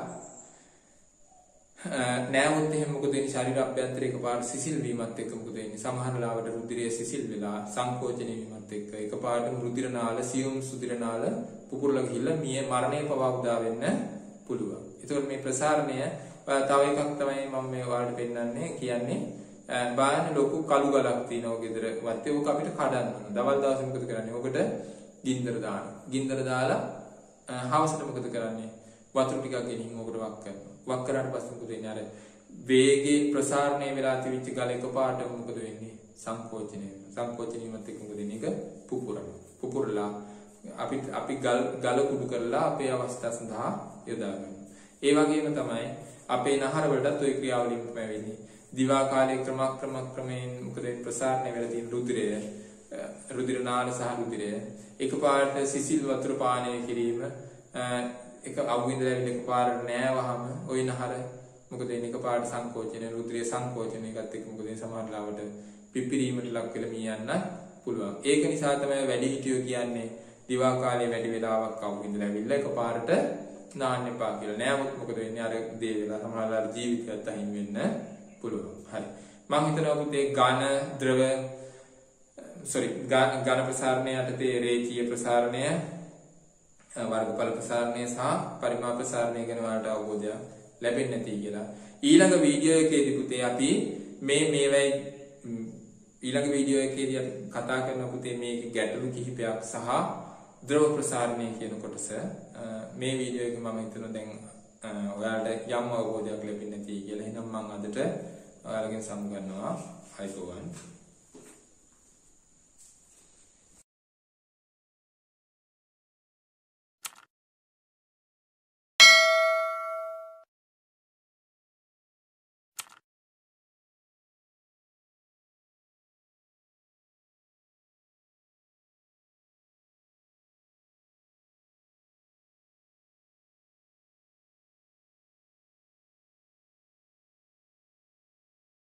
නෑවොත් එහෙම මොකද වෙන්නේ? ශරීර අභ්‍යන්තරේ එකපාරට සිසිල් වීමත් එක්ක මොකද වෙන්නේ? සමහර වෙලාවට රුධිරය සිසිල් වෙලා සංකෝචනය වීමත් එක්ක එකපාරටම රුධිර නාල සියුම් සුධිර නාල පුපුරලා ගිහිල්ලා මරණය පවා උදා වෙන්න පුළුවන්. ඒතකොට මේ ප්‍රසාරණය තව එකක් තමයි මම මේ ඔයාලට පෙන්නන්නේ කියන්නේ බාහන ලොකු කළු ගලක් තියෙනවා ගෙදර වත්තේ ඕක අපිට කඩන්න ඕන. දවල් දවසේ මොකද කරන්නේ? ඔකට ගින්දර දානවා. ගින්දර දාලා හවසට මොකද කරන්නේ? වතුර ටිකක් ගෙනින් ඔකට වක් කරනවා. වක් කරාට පස්සේ මොකද වෙන්නේ? අර වේගයේ ප්‍රසාරණය වෙලා තිබිච්ච ගල එකපාරට මොකද වෙන්නේ? සංකෝචනය වෙනවා. සංකෝචනය වීමත් එක්ක මොකද වෙන්නේ? ඒක පුපුරනවා. පුපුරලා අපි ගල කුඩු කරලා අපේ අවස්ථා සඳහා යොදා ගන්නවා. ඒ වගේම තමයි අපේ නහර වලටත් ওই ක්‍රියාවලිය වෙන්නේ. දිවා කාලයේ ක්‍රමයෙන් මොකද ප්‍රසාරණය වෙලා තියෙන රුධිර නාල සහ රුධිරය එකපාරට සිසිල් වතුර පානය කිරීම එක අවුවින්ද ලැබෙන එකපාරට නෑවහම ওই නහර මොකද වෙන්නේ? එකපාරට සංකෝචනය රුධිරයේ සංකෝචනය එකත් එක්ක මොකද වෙන්නේ? සමහර ලාවට පිපිරීමට ලක් වෙලා මිය යන්න පුළුවන්. ඒක නිසා තමයි වැඩිහිටියෝ කියන්නේ දිවා කාලයේ වැඩි වෙලාවක් අවුවින්ද ලැබිලා එකපාරට නාන්න එපා කියලා. නෑමොත් මොකද වෙන්නේ? අර දේ වෙලා සමහරවල් ජීවිතයත් අහිමි වෙන්න පුළුවන්. හරි. මම හිතනවා පුතේ ඝන ප්‍රසාරණය යටතේ රේඛීය ප්‍රසාරණය, වර්ගඵල ප්‍රසාරණය සහ පරිමාප ප්‍රසාරණය ගැන ඔයාලට අවබෝධයක් ලැබෙන්නේ නැති කියලා. ඊළඟ වීඩියෝ එකේදී පුතේ අපි ඊළඟ වීඩියෝ එකේදී අපි කතා කරන පුතේ මේකේ ගැටලු කිහිපයක් සහ ද්‍රව ප්‍රසාරණය කියන කොටස මේ වීඩියෝ එක මම හිතනවා දැන් ඔයාලට යම් අවබෝධයක් ලැබෙන්නේ නැති කියලා. එහෙනම් මම අදට ඔයාලගෙන් සමුගන්නවා. අයිබෝවන්.